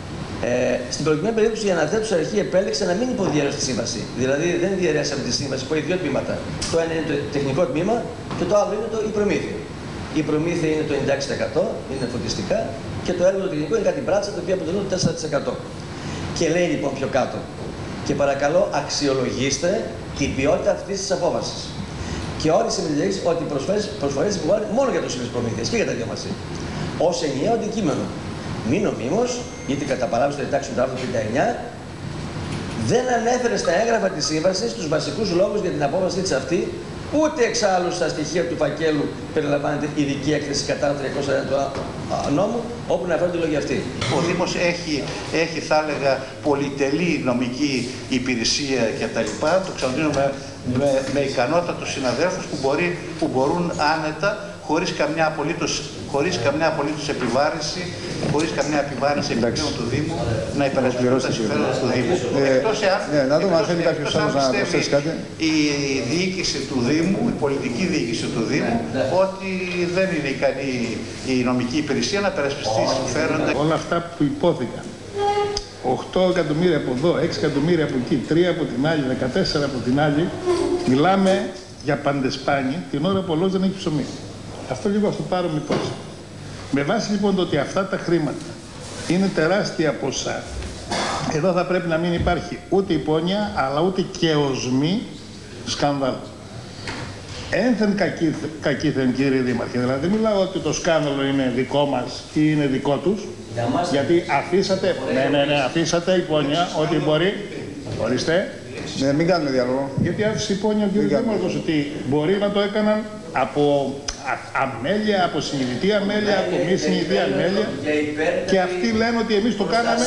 Στην προκειμένη περίπτωση, η αναθέτουσα αρχή επέλεξε να μην υποδιαιρέσει τη σύμβαση. Δηλαδή, δεν διαιρέσει από τη σύμβαση που έχει δύο τμήματα. Το ένα είναι το τεχνικό τμήμα και το άλλο είναι η προμήθεια. Η προμήθεια είναι το 96%, είναι φωτιστικά, και το έργο το τεχνικό είναι κάτι μπράτσα, το οποίο αποτελούν το 4%. Και λέει λοιπόν πιο κάτω, και παρακαλώ αξιολογήστε την ποιότητα αυτής της απόφασης. Και όλοι οι συμμετέχεις ότι οι προσφορές υποβάλλουν μόνο για το σύμβαση προμήθειας και για τα δύο μαζί. Ως ενιαίο αντικείμενο. Μη νομίμως, γιατί κατά παράβαση των διατάξεων του άρθρου 59, δεν ανέφερε στα έγγραφα της σύμβασης τους βασικούς λόγους για την απόφαση της αυτή, ούτε εξάλλου στα στοιχεία του φακέλου περιλαμβάνεται ειδική έκθεση κατά το 301 του νόμου, όπου αναφέρονται οι λόγοι αυτοί. Ο Δήμος έχει, θα έλεγα, πολυτελή νομική υπηρεσία κτλ. Το ξαναδίνουμε με ικανότατους συναδέλφους που μπορούν άνετα, χωρίς καμιά απολύτως επιβάρυνση, επιπλέον του Δήμου, να υπερασπιστούν τα συμφέροντα του Δήμου. Να δούμε αν θέλει κάποιος άλλος να προσθέσει κάτι. Η διοίκηση του Δήμου, η πολιτική διοίκηση του Δήμου, ότι δεν είναι ικανή η νομική υπηρεσία να υπερασπιστεί συμφέροντα. Όλα αυτά που υπόθηκαν, 8 εκατομμύρια από εδώ, 6 εκατομμύρια από εκεί, 3 από την άλλη, 14 από την άλλη, μιλάμε για παντεσπάνι την ώρα που ο λαός δεν έχει ψωμί. Αυτό λίγο ας το πάρουμε υπόψη. Με βάση λοιπόν το ότι αυτά τα χρήματα είναι τεράστια ποσά, εδώ θα πρέπει να μην υπάρχει ούτε υπόνοια, αλλά ούτε και οσμή σκάνδαλο. Ένθεν κακήθεν, κύριε Δήμαρχε, δηλαδή δεν μιλάω ότι το σκάνδαλο είναι δικό μας ή είναι δικό τους, γιατί αφήσατε, αφήσατε υπόνοια ότι μπορεί, ορίστε, μην κάνουμε διάλογο. Γιατί άφησε υπόνοια ο κύριος Δήμαρχος ότι μπορεί να το έκαναν από αμέλεια, από συνειδητή αμέλεια, από μη συνειδητή αμέλεια, και αυτοί λένε ότι εμείς το κάναμε,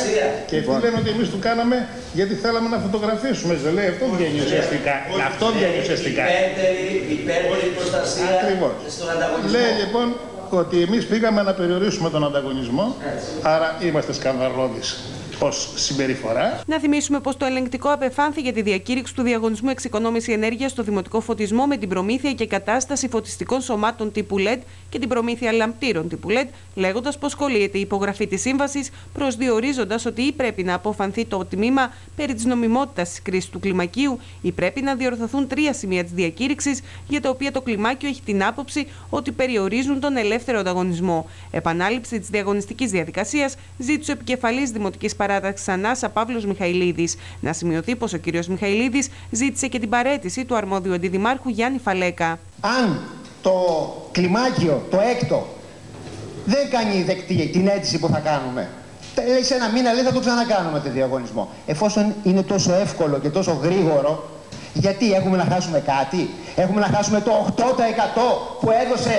γιατί θέλαμε να φωτογραφίσουμε. Δεν λέει, αυτό βγαίνει ουσιαστικά. Αυτό βγαίνει ουσιαστικά. Υπέρτερη προστασία στον ανταγωνισμό. Λέει λοιπόν ότι εμείς πήγαμε να περιορίσουμε τον ανταγωνισμό, άρα είμαστε σκανδαλώδεις ως συμπεριφορά. Να θυμίσουμε πως το ελεγκτικό απεφάνθη για τη διακήρυξη του διαγωνισμού εξοικονόμηση ενέργειας στο δημοτικό φωτισμό με την προμήθεια και κατάσταση φωτιστικών σωμάτων τύπου LED και την προμήθεια λαμπτήρων τύπου LED, λέγοντας πως κολλείεται η υπογραφή της σύμβασης, προσδιορίζοντας ότι ή πρέπει να αποφανθεί το τμήμα περί της νομιμότητας της κρίσης του κλιμακίου, ή πρέπει να διορθωθούν 3 σημεία της διακήρυξης για τα οποία το κλιμάκιο έχει την άποψη ότι περιορίζουν τον ελεύθερο ανταγωνισμό. Επανάληψη της διαγωνιστικής διαδικασίας ζήτησε ο επικεφαλής Δημοτικής Παράταξης Ανάσα Παύλος Μιχαηλίδης. Να σημειωθεί πως ο κ. Μιχαηλίδης ζήτησε και την παραίτηση του αρμόδιου αντιδημάρχου Γιάννη Φαλέκα. Αν το κλιμάκιο, το έκτο, δεν κάνει δεκτή την αίτηση που θα κάνουμε, λέει σε ένα μήνα, λέει θα το ξανακάνουμε το διαγωνισμό. Εφόσον είναι τόσο εύκολο και τόσο γρήγορο, γιατί έχουμε να χάσουμε κάτι? Έχουμε να χάσουμε το 8% που έδωσε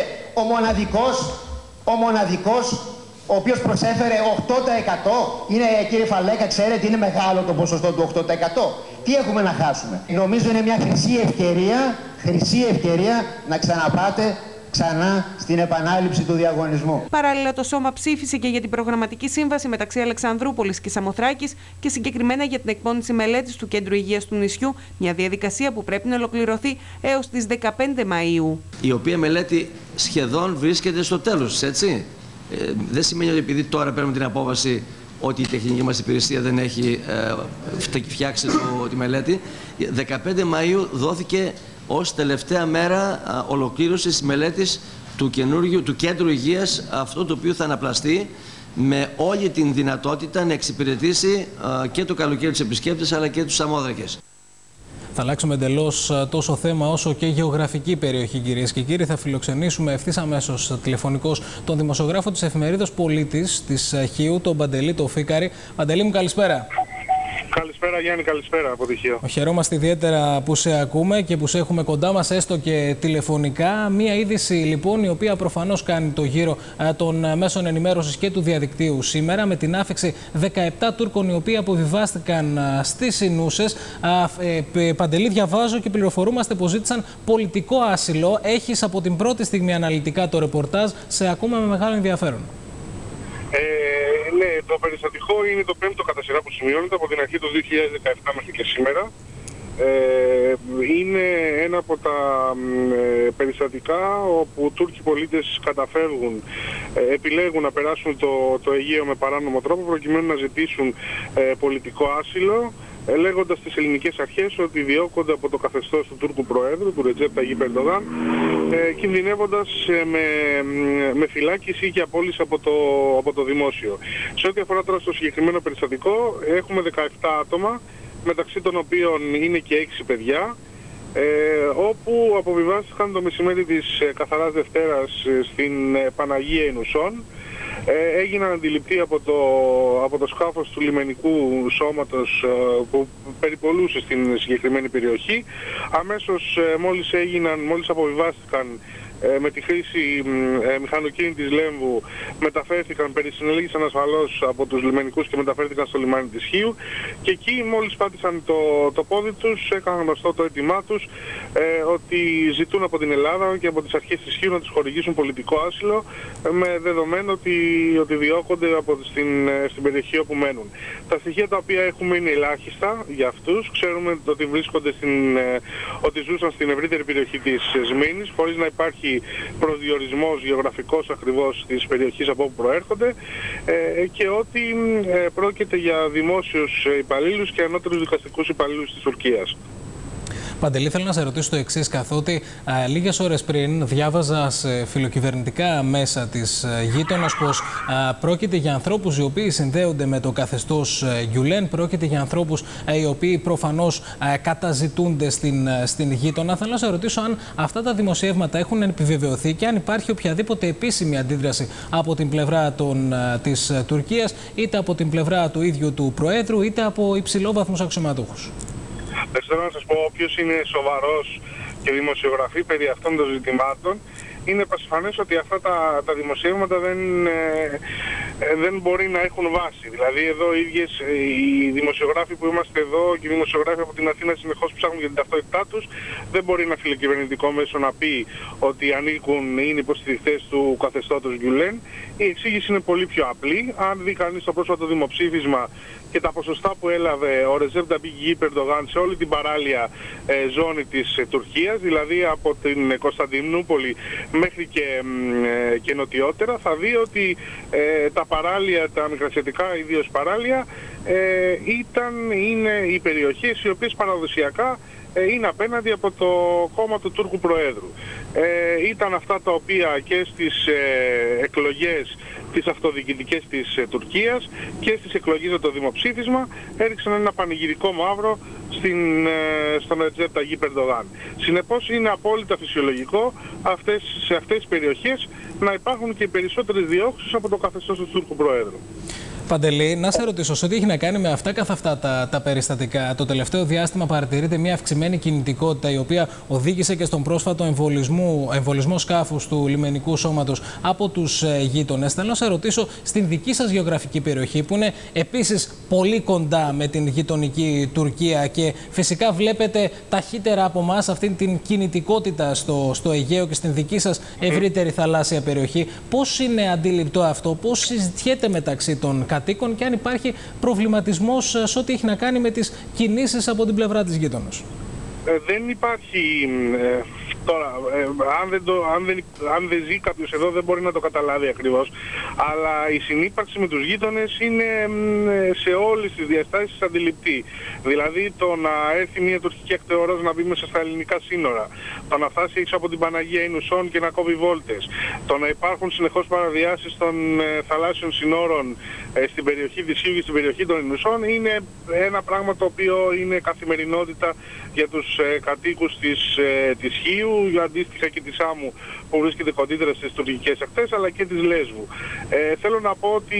ο μοναδικός, ο οποίος προσέφερε 8%. Είναι, κύριε Φαλέκα, ξέρετε, είναι μεγάλο το ποσοστό του 8%. Τι έχουμε να χάσουμε? Νομίζω είναι μια χρυσή ευκαιρία να ξαναπάτε ξανά στην επανάληψη του διαγωνισμού. Παράλληλα, το Σώμα ψήφισε και για την προγραμματική σύμβαση μεταξύ Αλεξανδρούπολης και Σαμοθράκης και συγκεκριμένα για την εκπόνηση μελέτης του Κέντρου Υγείας του νησιού, μια διαδικασία που πρέπει να ολοκληρωθεί έως τις 15 Μαΐου. Η οποία μελέτη σχεδόν βρίσκεται στο τέλος, έτσι. Δεν σημαίνει ότι επειδή τώρα παίρνουμε την απόφαση ότι η τεχνική μας υπηρεσία δεν έχει φτιάξει τη μελέτη. 15 Μαΐου δόθηκε ως τελευταία μέρα ολοκλήρωσης της μελέτης του Κέντρου Υγείας, αυτό το οποίο θα αναπλαστεί με όλη την δυνατότητα να εξυπηρετήσει και το καλοκαίρι τους επισκέπτες αλλά και τους Σαμόδρακες. Θα αλλάξουμε εντελώς τόσο θέμα όσο και γεωγραφική περιοχή, κυρίες και κύριοι. Θα φιλοξενήσουμε ευθύς αμέσως τηλεφωνικώς τον δημοσιογράφο της εφημερίδας Πολίτης της Χίου, τον Παντελή το Φίκαρη. Παντελή μου, καλησπέρα. Καλησπέρα Γιάννη, καλησπέρα από τη Χίο. Χαιρόμαστε ιδιαίτερα που σε ακούμε και που σε έχουμε κοντά μας, έστω και τηλεφωνικά. Μία είδηση λοιπόν η οποία προφανώς κάνει το γύρο των μέσων ενημέρωσης και του διαδικτύου σήμερα, με την άφιξη 17 Τούρκων οι οποίοι αποβιβάστηκαν στις Σινούσες. Παντελή, διαβάζω και πληροφορούμαστε πως ζήτησαν πολιτικό άσυλο. Έχεις από την πρώτη στιγμή αναλυτικά το ρεπορτάζ, σε ακούμε με μεγάλο ενδιαφέρον. Ναι, το περιστατικό είναι το 5ο κατά σειρά που σημειώνεται από την αρχή του 2017 μέχρι και σήμερα. Είναι ένα από τα περιστατικά όπου Τούρκοι πολίτες καταφεύγουν, επιλέγουν να περάσουν το Αιγαίο με παράνομο τρόπο προκειμένου να ζητήσουν πολιτικό άσυλο, λέγοντας στις ελληνικές αρχές ότι διώκονται από το καθεστώς του Τούρκου Προέδρου, του Ρετζέπ Ταγίπ Ερντογάν, κινδυνεύοντας με φυλάκιση και απόλυση από το δημόσιο. Σε ό,τι αφορά τώρα στο συγκεκριμένο περιστατικό, έχουμε 17 άτομα, μεταξύ των οποίων είναι και 6 παιδιά, όπου αποβιβάστηκαν το μεσημέρι της καθαράς Δευτέρας στην Παναγία Ινουσών. Έγιναν αντιληπτοί από το σκάφος του λιμενικού σώματος που περιπολούσε στην συγκεκριμένη περιοχή. Αμέσως μόλις αποβιβάστηκαν με τη χρήση μηχανοκίνητης Λέμβου, μεταφέρθηκαν, συνελήγησαν ασφαλώς από τους λιμενικούς και μεταφέρθηκαν στο λιμάνι της Χίου, και εκεί μόλις πάτησαν το πόδι τους έκαναν γνωστό το αίτημά τους ότι ζητούν από την Ελλάδα και από τις αρχές της Χίου να τους χορηγήσουν πολιτικό άσυλο, με δεδομένο ότι διώκονται στην περιοχή όπου μένουν. Τα στοιχεία τα οποία έχουμε είναι ελάχιστα για αυτούς. Ξέρουμε ότι ότι ζούσαν στην ευρύτερη περιοχή της Σμήνης, χωρίς να υπάρχει προσδιορισμός γεωγραφικός ακριβώς της περιοχής από όπου προέρχονται, και ότι πρόκειται για δημόσιους υπαλλήλους και ανώτερους δικαστικούς υπαλλήλους της Τουρκίας. Παντελή, θέλω να σε ρωτήσω το εξής, καθότι λίγες ώρες πριν διάβαζα σε φιλοκυβερνητικά μέσα της γείτονας πως πρόκειται για ανθρώπους οι οποίοι συνδέονται με το καθεστώς Γκιουλέν, πρόκειται για ανθρώπους οι οποίοι προφανώς καταζητούνται στην γείτονα. Θέλω να σε ρωτήσω αν αυτά τα δημοσιεύματα έχουν επιβεβαιωθεί και αν υπάρχει οποιαδήποτε επίσημη αντίδραση από την πλευρά της Τουρκίας, είτε από την πλευρά του ίδιου του Προέδρου, είτε από υψηλόβαθμους αξιωματούχους. Θέλω να σας πω, όποιος είναι σοβαρός και δημοσιογραφεί περί αυτών των ζητημάτων, είναι πασιφανές ότι αυτά τα δημοσιεύματα δεν μπορεί να έχουν βάση. Δηλαδή εδώ οι δημοσιογράφοι που είμαστε εδώ και οι δημοσιογράφοι από την Αθήνα συνεχώς ψάχνουν για την ταυτότητά τους. Δεν μπορεί ένα φιλοκυβερνητικό μέσο να πει ότι είναι υποστηρικτές του καθεστώτος Γκιουλέν. Η εξήγηση είναι πολύ πιο απλή. Αν δει κανείς το πρόσφατο δημοψήφισμα και τα ποσοστά που έλαβε ο Ρετζέπ Ταγίπ Ερντογάν σε όλη την παράλια ζώνη της Τουρκίας, δηλαδή από την Κωνσταντινούπολη μέχρι και νοτιότερα, θα δει ότι τα παράλια, τα μικρασιατικά ιδίως παράλια, είναι οι περιοχές οι οποίες παραδοσιακά είναι απέναντι από το κόμμα του Τούρκου Προέδρου. Ήταν αυτά τα οποία και στις εκλογές τις αυτοδιοικητικές της Τουρκίας και στις εκλογές για το δημοψήφισμα έριξαν ένα πανηγυρικό μαύρο στον Ρετζέπ Ταγίπ Ερντογάν. Συνεπώς είναι απόλυτα φυσιολογικό σε αυτές τις περιοχές να υπάρχουν και περισσότερες διώξεις από το καθεστώς του Τούρκου Προέδρου. Παντελή, να σε ρωτήσω, σε ό,τι έχει να κάνει με αυτά καθ' αυτά τα περιστατικά, το τελευταίο διάστημα παρατηρείται μια αυξημένη κινητικότητα, η οποία οδήγησε και στον πρόσφατο εμβολισμό σκάφους του λιμενικού σώματος από τους γείτονες. Θέλω να σε ρωτήσω, στην δική σας γεωγραφική περιοχή, που είναι επίσης πολύ κοντά με την γειτονική Τουρκία και φυσικά βλέπετε ταχύτερα από εμάς αυτήν την κινητικότητα στο Αιγαίο και στην δική σας ευρύτερη θαλάσσια περιοχή, πώς είναι αντίληπτο αυτό, πώς συζητιέται μεταξύ των κατοίκων και αν υπάρχει προβληματισμός σε ό,τι έχει να κάνει με τις κινήσεις από την πλευρά της γείτονας? Δεν υπάρχει... Τώρα, αν δεν ζει κάποιος εδώ δεν μπορεί να το καταλάβει ακριβώς, αλλά η συνύπαρξη με τους γείτονες είναι σε όλες τις διαστάσεις αντιληπτή. Δηλαδή το να έρθει μια τουρκική ακτεωρός να μπει μέσα στα ελληνικά σύνορα, το να φτάσει έξω από την Παναγία Ινουσών και να κόβει βόλτες, το να υπάρχουν συνεχώς παραβιάσεις των θαλάσσιων συνόρων στην περιοχή της Χίου και στην περιοχή των Ινουσών, είναι ένα πράγμα το οποίο είναι καθημερινότητα για τους κατοίκους της Χίου, αντίστοιχα και της Άμμου που βρίσκεται κοντύτερα στις τουρκικές ακτές, αλλά και της Λέσβου. Θέλω να πω ότι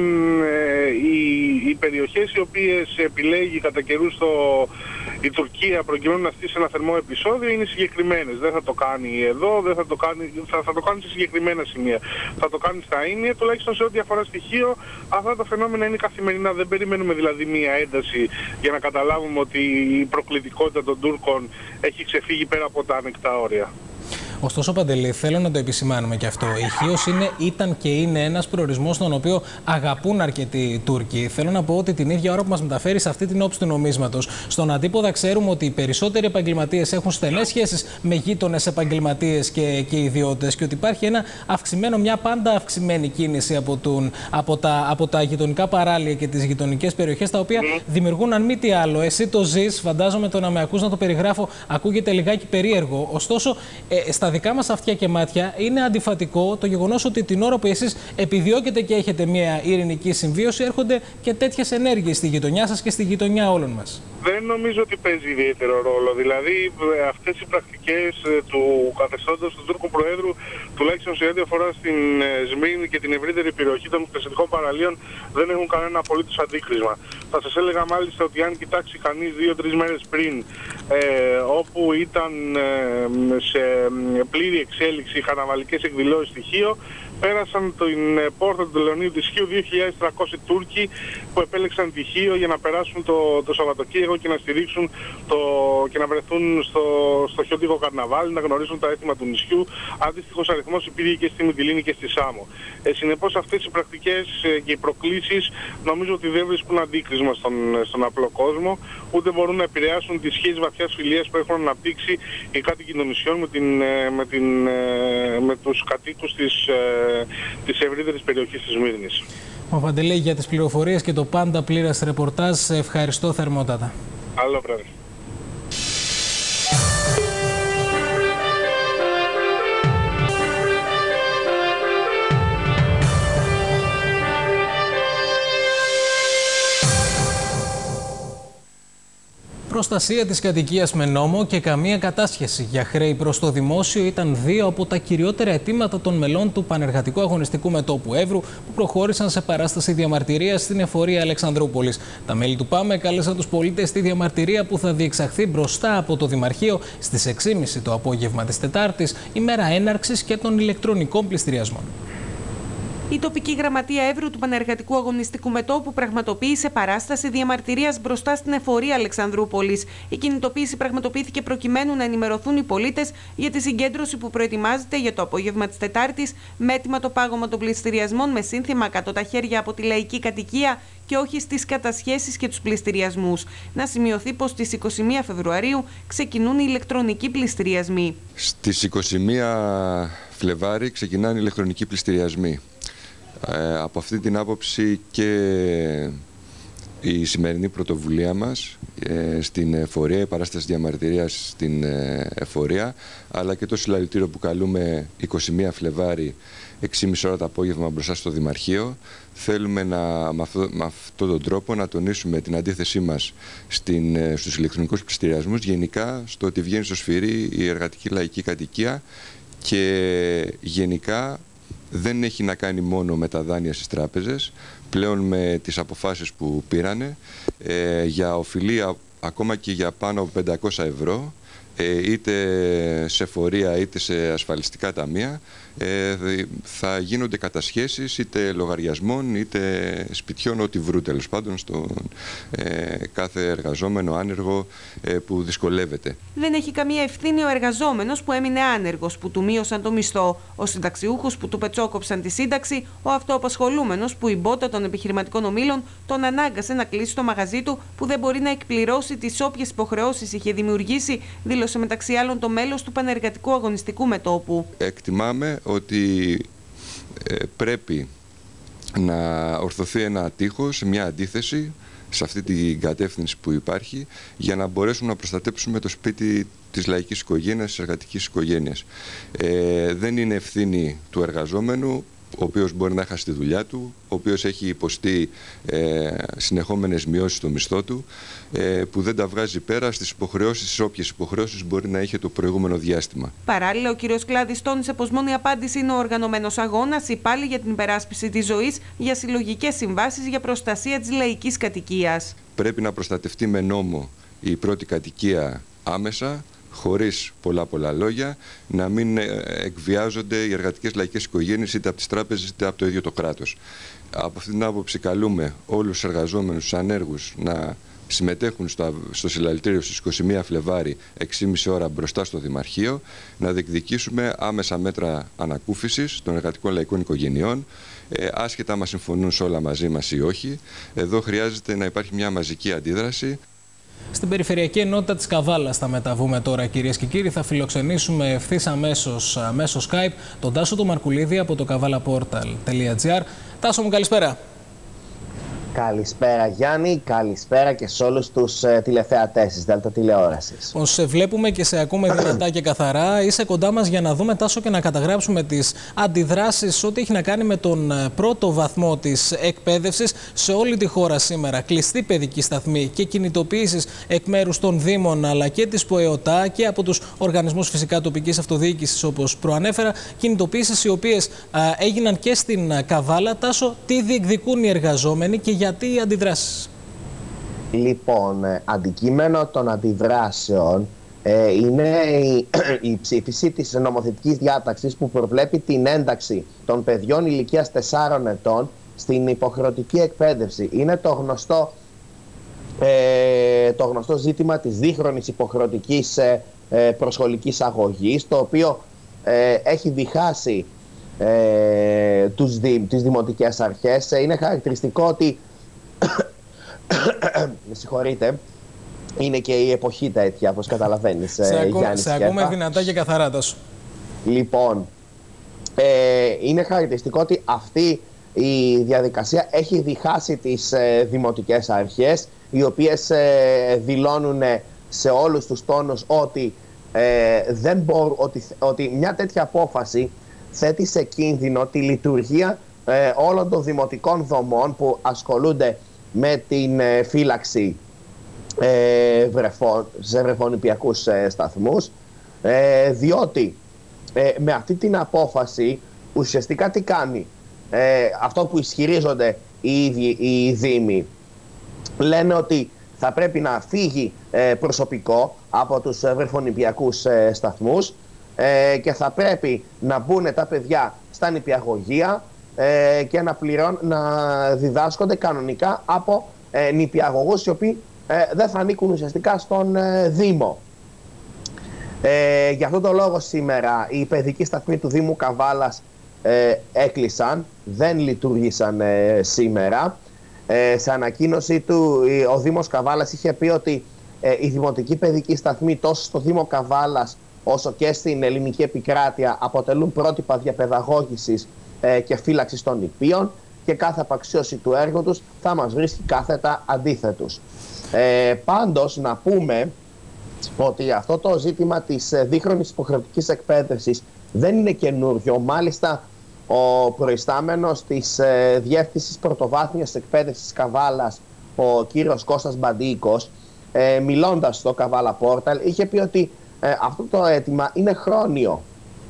οι περιοχές οι οποίες επιλέγει κατά καιρούς η Τουρκία προκειμένου να στήσει ένα θερμό επεισόδιο είναι συγκεκριμένες. Δεν θα το κάνει εδώ, θα το κάνει σε συγκεκριμένα σημεία. Θα το κάνει στα ίμια, τουλάχιστον σε ό,τι αφορά στοιχείο. Αυτά τα φαινόμενα είναι καθημερινά. Δεν περιμένουμε δηλαδή μία ένταση για να καταλάβουμε ότι η προκλητικότητα των Τούρκων έχει ξεφύγει πέρα από τα ανεκτά όρια. Ωστόσο, Παντελή, θέλω να το επισημάνουμε και αυτό. Η Χίος ήταν και είναι ένας προορισμός στον οποίο αγαπούν αρκετοί Τούρκοι. Θέλω να πω ότι την ίδια ώρα που μας μεταφέρει σε αυτή την όψη του νομίσματος, στον αντίποδα ξέρουμε ότι οι περισσότεροι επαγγελματίες έχουν στενές σχέσεις με γείτονες επαγγελματίες και ιδιώτες και ότι υπάρχει μια πάντα αυξημένη κίνηση από τα γειτονικά παράλια και τις γειτονικές περιοχές, τα οποία δημιουργούν, αν μη τι άλλο, εσύ το ζεις, φαντάζομαι το να με ακούς να το περιγράφω ακούγεται λιγάκι περίεργο. Ωστόσο, στα δικά μας αυτιά και μάτια είναι αντιφατικό το γεγονός ότι την ώρα που εσείς επιδιώκετε και έχετε μια ειρηνική συμβίωση, έρχονται και τέτοιες ενέργειες στη γειτονιά σας και στη γειτονιά όλων μας. Δεν νομίζω ότι παίζει ιδιαίτερο ρόλο. Δηλαδή, αυτές οι πρακτικές του καθεστώτος του Τούρκου Προέδρου, τουλάχιστον σε ό,τι αφορά στην Σμύρνη και την ευρύτερη περιοχή των Περσιδικών παραλίων, δεν έχουν κανένα απολύτως αντίκρισμα. Θα σας έλεγα μάλιστα ότι αν κοιτάξει κανείς 2-3 μέρες πριν, όπου ήταν σε πλήρη εξέλιξη οι καρναβαλικές εκδηλώσεις στη Χίο, πέρασαν την πόρτα του Τελωνίου της Χίου 2.300 Τούρκοι που επέλεξαν τη Χίο για να περάσουν το Σαββατοκύριακο και να στηρίξουν και να βρεθούν στο χιοντικό καρναβάλι, να γνωρίσουν τα έθιμα του νησιού. Αντίστοιχος αριθμός υπήρχε και στη Μυτιλήνη και στη Σάμο. Συνεπώς αυτές οι πρακτικές και οι προκλήσεις νομίζω ότι δεν βρίσκουν αντίκρισμα στον απλό κόσμο, ούτε μπορούν να επηρεάσουν τις σχέσεις βαθιάς φιλίας που έχουν αναπτύξει οι κάτοικοι των νησιών με τους κατοίκους της ευρύτερης περιοχής της Σμύρνης. Παντελή, για τις πληροφορίες και το πάντα πλήρες ρεπορτάζ, ευχαριστώ θερμότατα. Καλό βράδυ. Προστασία της κατοικίας με νόμο και καμία κατάσχεση για χρέη προς το δημόσιο ήταν δύο από τα κυριότερα αιτήματα των μελών του Πανεργατικού Αγωνιστικού Μετώπου Εύρου που προχώρησαν σε παράσταση διαμαρτυρίας στην εφορία Αλεξανδρούπολης. Τα μέλη του ΠΑΜΕ κάλεσαν τους πολίτες στη διαμαρτυρία που θα διεξαχθεί μπροστά από το Δημαρχείο στις 6.30 το απόγευμα της Τετάρτης, ημέρα έναρξης και των ηλεκτρονικών πληστηριασμών. Η τοπική γραμματεία Εύρου του Πανεργατικού Αγωνιστικού Μετώπου πραγματοποίησε παράσταση διαμαρτυρίας μπροστά στην εφορία Αλεξανδρούπολης. Η κινητοποίηση πραγματοποιήθηκε προκειμένου να ενημερωθούν οι πολίτες για τη συγκέντρωση που προετοιμάζεται για το απόγευμα της Τετάρτης με έτοιμα το πάγωμα των πληστηριασμών με σύνθημα «Κάτω τα χέρια από τη λαϊκή κατοικία» και όχι στις κατασχέσεις και τους πληστηριασμούς. Να σημειωθεί πως στις 21 Φεβρουαρίου ξεκινούν οι ηλεκτρονικοί πληστηριασμοί. Στις 21 Φλεβάρι ξεκινάνε οι ηλεκτρονικοί πληστηριασμοί. Από αυτή την άποψη και η σημερινή πρωτοβουλία μας στην εφορία, η παράσταση διαμαρτυρίας στην εφορία, αλλά και το συλλαλητήριο που καλούμε 21 Φλεβάρι, 6.30 ώρα το απόγευμα μπροστά στο Δημαρχείο. Θέλουμε με αυτόν τον τρόπο να τονίσουμε την αντίθεσή μας στους ηλεκτρονικούς πληστηριασμούς, γενικά στο ότι βγαίνει στο σφυρί η εργατική λαϊκή κατοικία και γενικά δεν έχει να κάνει μόνο με τα δάνεια στις τράπεζες, πλέον με τις αποφάσεις που πήρανε για οφειλία ακόμα και για πάνω από 500 ευρώ, είτε σε εφορία είτε σε ασφαλιστικά ταμεία, θα γίνονται κατασχέσεις είτε λογαριασμών είτε σπιτιών, ό,τι βρουν τέλος πάντων στον κάθε εργαζόμενο άνεργο που δυσκολεύεται. Δεν έχει καμία ευθύνη ο εργαζόμενος που έμεινε άνεργος, που του μείωσαν το μισθό, ο συνταξιούχος που του πετσόκοψαν τη σύνταξη, ο αυτοαπασχολούμενος που η μπότα των επιχειρηματικών ομίλων τον ανάγκασε να κλείσει το μαγαζί του, που δεν μπορεί να εκπληρώσει τις όποιες υποχρεώσεις είχε δημιουργήσει, δήλωσε μεταξύ άλλων το μέλος του Πανεργατικού Αγωνιστικού Μετώπου. Εκτιμάμε ότι πρέπει να ορθωθεί ένα τείχος, μια αντίθεση σε αυτή την κατεύθυνση που υπάρχει, για να μπορέσουμε να προστατέψουμε το σπίτι της λαϊκής οικογένειας, της εργατικής οικογένειας. Δεν είναι ευθύνη του εργαζόμενου, ο οποίος μπορεί να χάσει τη δουλειά του, ο οποίος έχει υποστεί συνεχόμενες μειώσεις στο μισθό του, που δεν τα βγάζει πέρα στις υποχρεώσεις, στις όποιες υποχρεώσεις μπορεί να είχε το προηγούμενο διάστημα. Παράλληλα, ο κ. Κλάδης τόνισε πως μόνη απάντηση είναι ο οργανωμένος αγώνας, ή πάλι για την υπεράσπιση της ζωής, για συλλογικές συμβάσεις για προστασία της λαϊκής κατοικίας. Πρέπει να προστατευτεί με νόμο η πρώτη κατοικία άμεσα, χωρίς πολλά λόγια, να μην εκβιάζονται οι εργατικές λαϊκές οικογένειες είτε από τις τράπεζες είτε από το ίδιο το κράτος. Από αυτή την άποψη καλούμε όλους τους εργαζόμενους, τους ανέργους, να συμμετέχουν στο συλλαλητήριο στις 21 Φλεβάρι 6,5 ώρα μπροστά στο Δημαρχείο, να διεκδικήσουμε άμεσα μέτρα ανακούφισης των εργατικών λαϊκών οικογενειών, άσχετα άμα συμφωνούν σε όλα μαζί μας ή όχι. Εδώ χρειάζεται να υπάρχει μια μαζική αντίδραση. Στην Περιφερειακή Ενότητα της Καβάλας θα μεταβούμε τώρα, κυρίες και κύριοι. Θα φιλοξενήσουμε ευθύς αμέσως μέσω Skype τον Τάσο του Μαρκουλίδη από το kavalaportal.gr. Τάσο μου, καλησπέρα. Καλησπέρα Γιάννη, καλησπέρα και σε όλους τους τηλεθεατές της Δέλτα Τηλεόρασης. Σε βλέπουμε και σε ακούμε δυνατά και καθαρά. Είσαι κοντά μας για να δούμε, Τάσο, και να καταγράψουμε τις αντιδράσεις ό,τι έχει να κάνει με τον πρώτο βαθμό της εκπαίδευσης σε όλη τη χώρα σήμερα. Κλειστή παιδική σταθμή και κινητοποίησεις εκ μέρους των Δήμων αλλά και της ΠΟΕΟΤΑ και από τους οργανισμούς φυσικά τοπικής αυτοδιοίκησης, όπως προανέφερα. Κινητοποίησεις οι οποίες έγιναν και στην Καβάλα. Τάσο, τι διεκδικούν οι εργαζόμενοι και γιατί οι αντιδράσεις? Λοιπόν, αντικείμενο των αντιδράσεων είναι η ψήφιση της νομοθετικής διάταξης που προβλέπει την ένταξη των παιδιών ηλικίας 4 ετών στην υποχρεωτική εκπαίδευση. Είναι το γνωστό ζήτημα της δίχρονης υποχρεωτικής προσχολικής αγωγής, το οποίο έχει διχάσει τις δημοτικές αρχές. Είναι χαρακτηριστικό ότι με συγχωρείτε, είναι και η εποχή τέτοια, όπως καταλαβαίνεις. Σε ακούμε δυνατά και καθαρά, Τάσο. Λοιπόν, είναι χαρακτηριστικό ότι αυτή η διαδικασία έχει διχάσει τις δημοτικές αρχές, οι οποίες δηλώνουν σε όλους τους τόνους ότι, ότι μια τέτοια απόφαση θέτει σε κίνδυνο τη λειτουργία όλων των δημοτικών δομών που ασχολούνται με την φύλαξη σε βρεφονιπιακούς σταθμούς, διότι με αυτή την απόφαση ουσιαστικά τι κάνει? Αυτό που ισχυρίζονται οι ίδιοι οι Δήμοι, λένε ότι θα πρέπει να φύγει προσωπικό από τους βρεφονιπιακούς σταθμούς και θα πρέπει να μπουν τα παιδιά στα νηπιαγωγεία και να διδάσκονται κανονικά από νηπιαγωγούς οι οποίοι δεν θα ανήκουν ουσιαστικά στον Δήμο. Γι' αυτό το λόγο σήμερα οι παιδικοί σταθμοί του Δήμου Καβάλας έκλεισαν, δεν λειτουργήσαν σήμερα. Σε ανακοίνωσή του ο Δήμος Καβάλας είχε πει ότι οι δημοτικοί παιδικοί σταθμοί τόσο στο Δήμο Καβάλας όσο και στην ελληνική επικράτεια αποτελούν πρότυπα διαπαιδαγώγησης και φύλαξης των νηπίων και κάθε απαξίωση του έργου τους θα μας βρίσκει κάθετα αντίθετους. Πάντως να πούμε ότι αυτό το ζήτημα της δίχρονης υποχρεωτικής εκπαίδευσης δεν είναι καινούριο. Μάλιστα ο προϊστάμενος της Διεύθυνσης Πρωτοβάθμιας Εκπαίδευσης Καβάλας, ο κύριος Κώστας Μπαντίκος, μιλώντας στο Kavala Portal, είχε πει ότι αυτό το αίτημα είναι χρόνιο.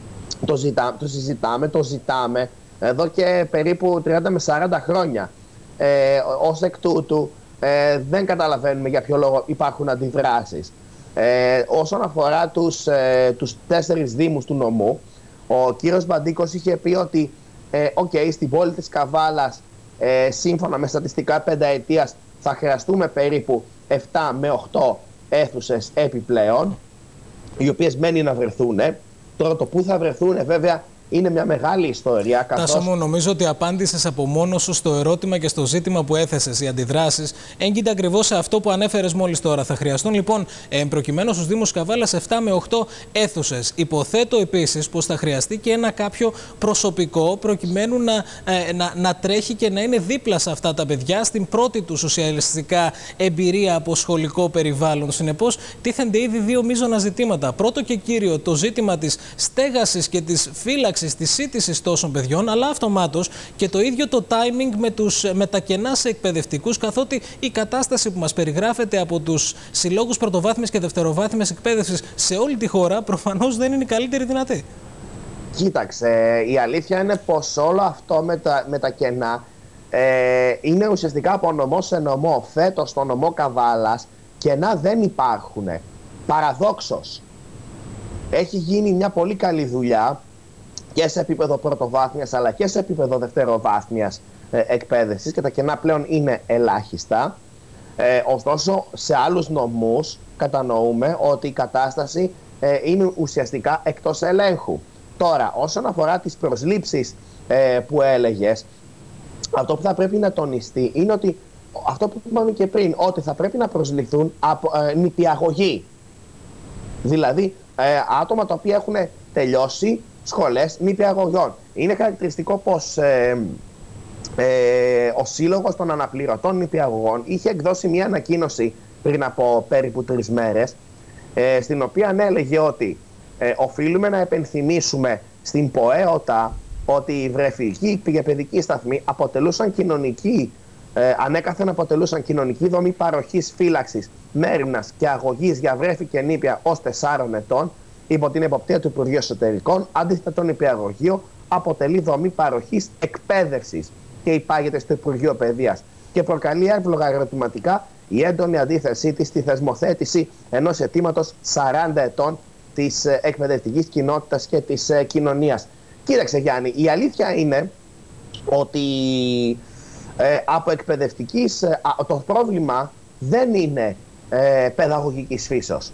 Το ζητάμε εδώ και περίπου 30 με 40 χρόνια. Ως εκ τούτου δεν καταλαβαίνουμε για ποιο λόγο υπάρχουν αντιδράσεις. Όσον αφορά τους 4 δήμους του νομού, ο κύριος Μπαντίκος είχε πει ότι στην πόλη της Καβάλας σύμφωνα με στατιστικά πενταετίας θα χρειαστούμε περίπου 7 με 8 αίθουσες επιπλέον, οι οποίες μένει να βρεθούν. Τώρα το που θα βρεθούν βέβαια είναι μια μεγάλη ιστορία. Τάσο μου, νομίζω ότι απάντησες από μόνος σου στο ερώτημα και στο ζήτημα που έθεσες. Οι αντιδράσεις έγκυται ακριβώς σε αυτό που ανέφερες μόλις τώρα. Θα χρειαστούν λοιπόν προκειμένου στους Δήμους Καβάλας 7 με 8 αίθουσες. Υποθέτω επίσης πως θα χρειαστεί και ένα κάποιο προσωπικό προκειμένου να τρέχει και να είναι δίπλα σε αυτά τα παιδιά στην πρώτη τους ουσιαστικά εμπειρία από σχολικό περιβάλλον. Συνεπώς, τίθενται ήδη 2 μείζωνα ζητήματα. Πρώτο και κύριο, το ζήτημα της στέγασης και της φύλαξης της σύντησης τόσων παιδιών, αλλά αυτομάτως και το ίδιο το timing με τα κενά σε εκπαιδευτικούς, καθότι η κατάσταση που μας περιγράφεται από τους συλλόγους πρωτοβάθμιας και δευτεροβάθμιας εκπαίδευσης σε όλη τη χώρα προφανώς δεν είναι η καλύτερη δυνατή. Κοίταξε, η αλήθεια είναι πως όλο αυτό με τα κενά είναι ουσιαστικά από νομό σε νομό. Φέτος στο νομό Καβάλας κενά δεν υπάρχουν. Παραδόξως έχει γίνει μια πολύ καλή δουλειά και σε επίπεδο πρωτοβάθμιας αλλά και σε επίπεδο δευτεροβάθμιας εκπαίδευσης και τα κενά πλέον είναι ελάχιστα. Ωστόσο, σε άλλους νομούς κατανοούμε ότι η κατάσταση είναι ουσιαστικά εκτός ελέγχου. Τώρα, όσον αφορά τις προσλήψεις που έλεγες, αυτό που θα πρέπει να τονιστεί είναι ότι αυτό που είπαμε και πριν, ότι θα πρέπει να προσληφθούν από νηπιαγωγοί. Δηλαδή, άτομα τα οποία έχουν τελειώσει σχολές νηπιαγωγιών. Είναι χαρακτηριστικό πως ο Σύλλογος των Αναπληρωτών Νηπιαγωγών είχε εκδώσει μια ανακοίνωση πριν από περίπου 3 μέρες, στην οποία έλεγε ότι οφείλουμε να επενθυμίσουμε στην ΠΟΕΟΤΑ ότι οι βρεφικοί και παιδικοί σταθμοί αποτελούσαν ανέκαθεν αποτελούσαν κοινωνική δομή παροχής, φύλαξης, μέριμνας και αγωγής για βρέφη και νήπια ως 4 ετών υπό την εποπτεία του Υπουργείου Εσωτερικών. Αντίθετα, το νηπιαγωγείο αποτελεί δομή παροχής εκπαίδευσης και υπάγεται στο Υπουργείο Παιδείας και προκαλεί εύλογα ερωτηματικά η έντονη αντίθεσή της στη θεσμοθέτηση ενός αιτήματος 40 ετών της εκπαιδευτικής κοινότητας και της κοινωνίας. Κοίταξε, Γιάννη, η αλήθεια είναι ότι από εκπαιδευτικής το πρόβλημα δεν είναι παιδαγωγικής φύσεως.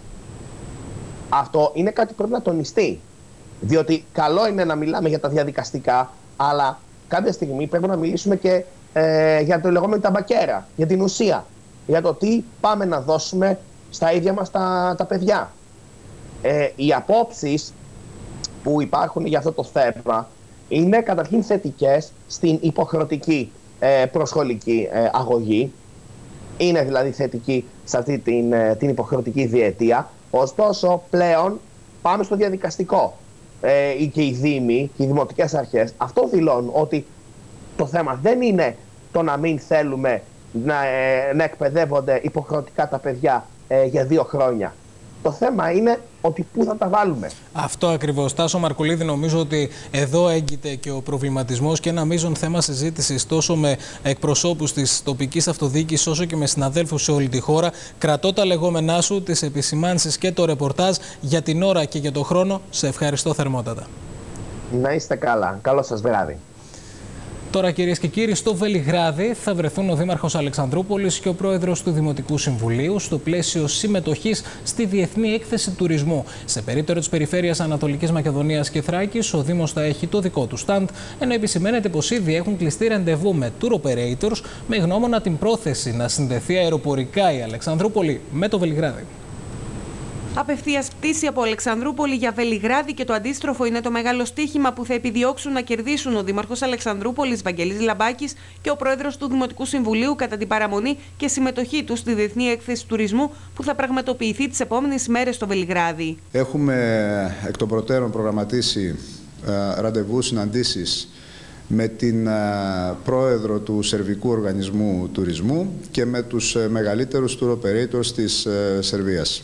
Αυτό είναι κάτι που πρέπει να τονιστεί. Διότι καλό είναι να μιλάμε για τα διαδικαστικά, αλλά κάποια στιγμή πρέπει να μιλήσουμε και για το λεγόμενο ταμπακέρα, για την ουσία. Για το τι πάμε να δώσουμε στα ίδια μας τα παιδιά. Οι απόψεις που υπάρχουν για αυτό το θέμα είναι καταρχήν θετικές στην υποχρεωτική προσχολική αγωγή. Είναι δηλαδή θετική σε αυτή την υποχρεωτική διετία. Ωστόσο, πλέον πάμε στο διαδικαστικό. Και οι δήμοι και οι δημοτικές αρχές αυτό δηλώνουν, ότι το θέμα δεν είναι το να μην θέλουμε να εκπαιδεύονται υποχρεωτικά τα παιδιά για 2 χρόνια. Το θέμα είναι ότι πού θα τα βάλουμε. Αυτό ακριβώς. Τάσο Μαρκουλίδη, νομίζω ότι εδώ έγκυται και ο προβληματισμός και ένα μείζον θέμα συζήτησης τόσο με εκπροσώπους της τοπικής αυτοδιοίκησης όσο και με συναδέλφους σε όλη τη χώρα. Κρατώ τα λεγόμενά σου, τις επισημάνσεις και το ρεπορτάζ. Για την ώρα και για το χρόνο, σε ευχαριστώ θερμότατα. Να είστε καλά. Καλό σας βράδυ. Τώρα, κυρίες και κύριοι, στο Βελιγράδι θα βρεθούν ο Δήμαρχος Αλεξανδρούπολης και ο Πρόεδρος του Δημοτικού Συμβουλίου στο πλαίσιο συμμετοχής στη Διεθνή Έκθεση Τουρισμού. Σε περίπτωση της περιφέρειας Ανατολικής Μακεδονίας και Θράκης, ο Δήμος θα έχει το δικό του στάντ, ενώ επισημαίνεται πως ήδη έχουν κλειστεί ραντεβού με tour operators με γνώμονα την πρόθεση να συνδεθεί αεροπορικά η Αλεξανδρούπολη με το Βελιγράδι. Απευθείας πτήση από Αλεξανδρούπολη για Βελιγράδι και το αντίστροφο είναι το μεγάλο στοίχημα που θα επιδιώξουν να κερδίσουν ο Δήμαρχος Αλεξανδρούπολης Βαγγέλης Λαμπάκης και ο Πρόεδρος του Δημοτικού Συμβουλίου κατά την παραμονή και συμμετοχή του στη Διεθνή Έκθεση Τουρισμού που θα πραγματοποιηθεί τις επόμενες ημέρες στο Βελιγράδι. Έχουμε εκ των προτέρων προγραμματίσει ραντεβού, συναντήσεις με την πρόεδρο του Σερβικού Οργανισμού Τουρισμού και με τους μεγαλύτερους tour operators της Σερβίας.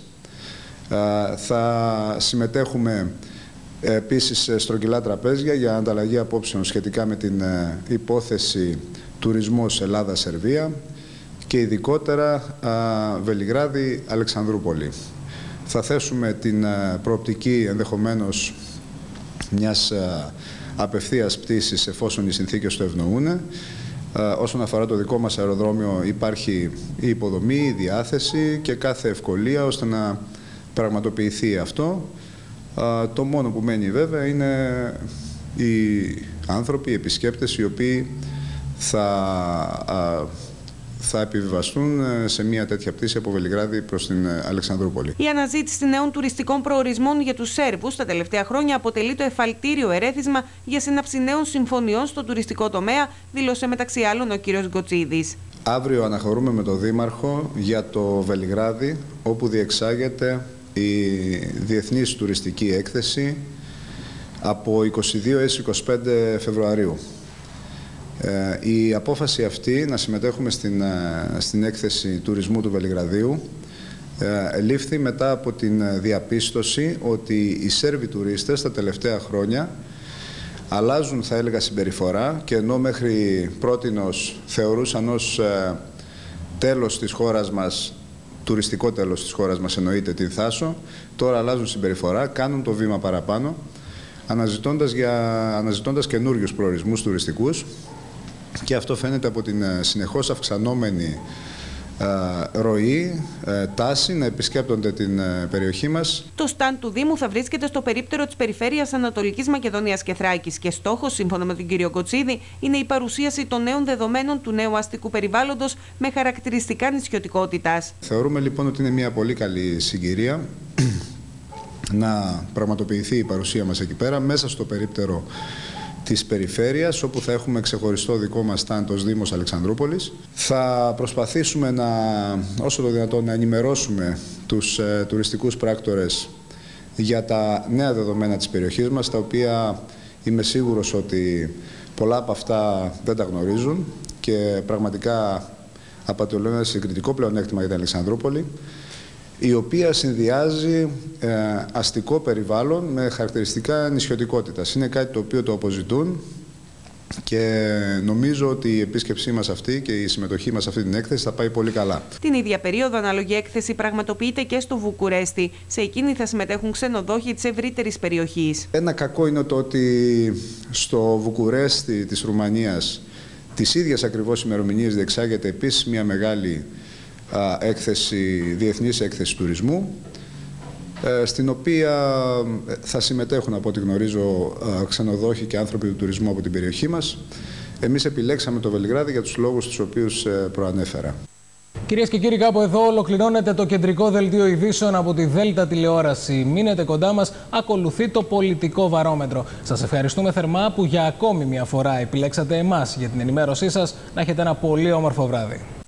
Θα συμμετέχουμε επίσης στρογγυλά τραπέζια για ανταλλαγή απόψεων σχετικά με την υπόθεση τουρισμός Ελλάδα-Σερβία και ειδικότερα Βελιγράδι-Αλεξανδρούπολη. Θα θέσουμε την προοπτική ενδεχομένως μιας απευθείας πτήσης εφόσον οι συνθήκες το ευνοούν. Όσον αφορά το δικό μας αεροδρόμιο υπάρχει η υποδομή, η διάθεση και κάθε ευκολία ώστε να πραγματοποιηθεί αυτό. Το μόνο που μένει βέβαια είναι οι άνθρωποι, οι επισκέπτες οι οποίοι θα επιβιβαστούν σε μια τέτοια πτήση από Βελιγράδι προς την Αλεξανδρούπολη. Η αναζήτηση νέων τουριστικών προορισμών για τους Σέρβους τα τελευταία χρόνια αποτελεί το εφαλτήριο ερέθισμα για σύναψη νέων συμφωνιών στο τουριστικό τομέα, δήλωσε μεταξύ άλλων ο κ. Γκοτσίδης. Αύριο αναχωρούμε με τον Δήμαρχο για το Βελιγράδι, όπου διεξάγεται η Διεθνής Τουριστική Έκθεση από 22 έως 25 Φεβρουαρίου. Η απόφαση αυτή να συμμετέχουμε στην έκθεση τουρισμού του Βελιγραδίου λήφθη μετά από την διαπίστωση ότι οι Σέρβοι τουρίστες τα τελευταία χρόνια αλλάζουν, θα έλεγα, συμπεριφορά και ενώ μέχρι πρότινος θεωρούσαν ως τέλος της χώρας μας, τουριστικό τέλος της χώρας μας εννοείται την Θάσο, τώρα αλλάζουν συμπεριφορά, κάνουν το βήμα παραπάνω, αναζητώντας καινούριους προορισμούς τουριστικούς και αυτό φαίνεται από την συνεχώς αυξανόμενη ροή, τάση να επισκέπτονται την περιοχή μας. Το στάν του Δήμου θα βρίσκεται στο περίπτερο της περιφέρειας Ανατολικής Μακεδονίας και Θράκης και στόχος, σύμφωνα με τον κύριο Κοτσίδη, είναι η παρουσίαση των νέων δεδομένων του νέου αστικού περιβάλλοντος με χαρακτηριστικά νησιωτικότητας. Θεωρούμε λοιπόν ότι είναι μια πολύ καλή συγκυρία να πραγματοποιηθεί η παρουσία μας εκεί πέρα, μέσα στο περίπτερο της περιφέρειας, όπου θα έχουμε ξεχωριστό δικό μας στάντ ως Δήμος Αλεξανδρούπολης. Θα προσπαθήσουμε όσο το δυνατόν να ενημερώσουμε τους τουριστικούς πράκτορες για τα νέα δεδομένα της περιοχής μας, τα οποία είμαι σίγουρος ότι πολλά από αυτά δεν τα γνωρίζουν και πραγματικά αποτελούν ένα συγκριτικό πλεονέκτημα για την Αλεξανδρούπολη, η οποία συνδυάζει αστικό περιβάλλον με χαρακτηριστικά νησιωτικότητας. Είναι κάτι το οποίο το αποζητούν και νομίζω ότι η επίσκεψή μας αυτή και η συμμετοχή μας σε αυτή την έκθεση θα πάει πολύ καλά. Την ίδια περίοδο ανάλογη έκθεση πραγματοποιείται και στο Βουκουρέστι. Σε εκείνη θα συμμετέχουν ξενοδόχοι της ευρύτερης περιοχής. Ένα κακό είναι το ότι στο Βουκουρέστι της Ρουμανίας τις ίδιες ακριβώς ημερομηνίες διεξάγεται επίσης μια μεγάλη διεθνής έκθεση τουρισμού, στην οποία θα συμμετέχουν, από ό,τι γνωρίζω, ξενοδόχοι και άνθρωποι του τουρισμού από την περιοχή μας. Εμείς επιλέξαμε το Βελιγράδι για τους λόγους τους οποίους προανέφερα. Κυρίες και κύριοι, κάπου εδώ ολοκληρώνεται το κεντρικό δελτίο ειδήσεων από τη Δέλτα τηλεόραση. Μείνετε κοντά μας, ακολουθεί το πολιτικό βαρόμετρο. Σας ευχαριστούμε θερμά που για ακόμη μια φορά επιλέξατε εμάς για την ενημέρωσή σας. Να έχετε ένα πολύ όμορφο βράδυ.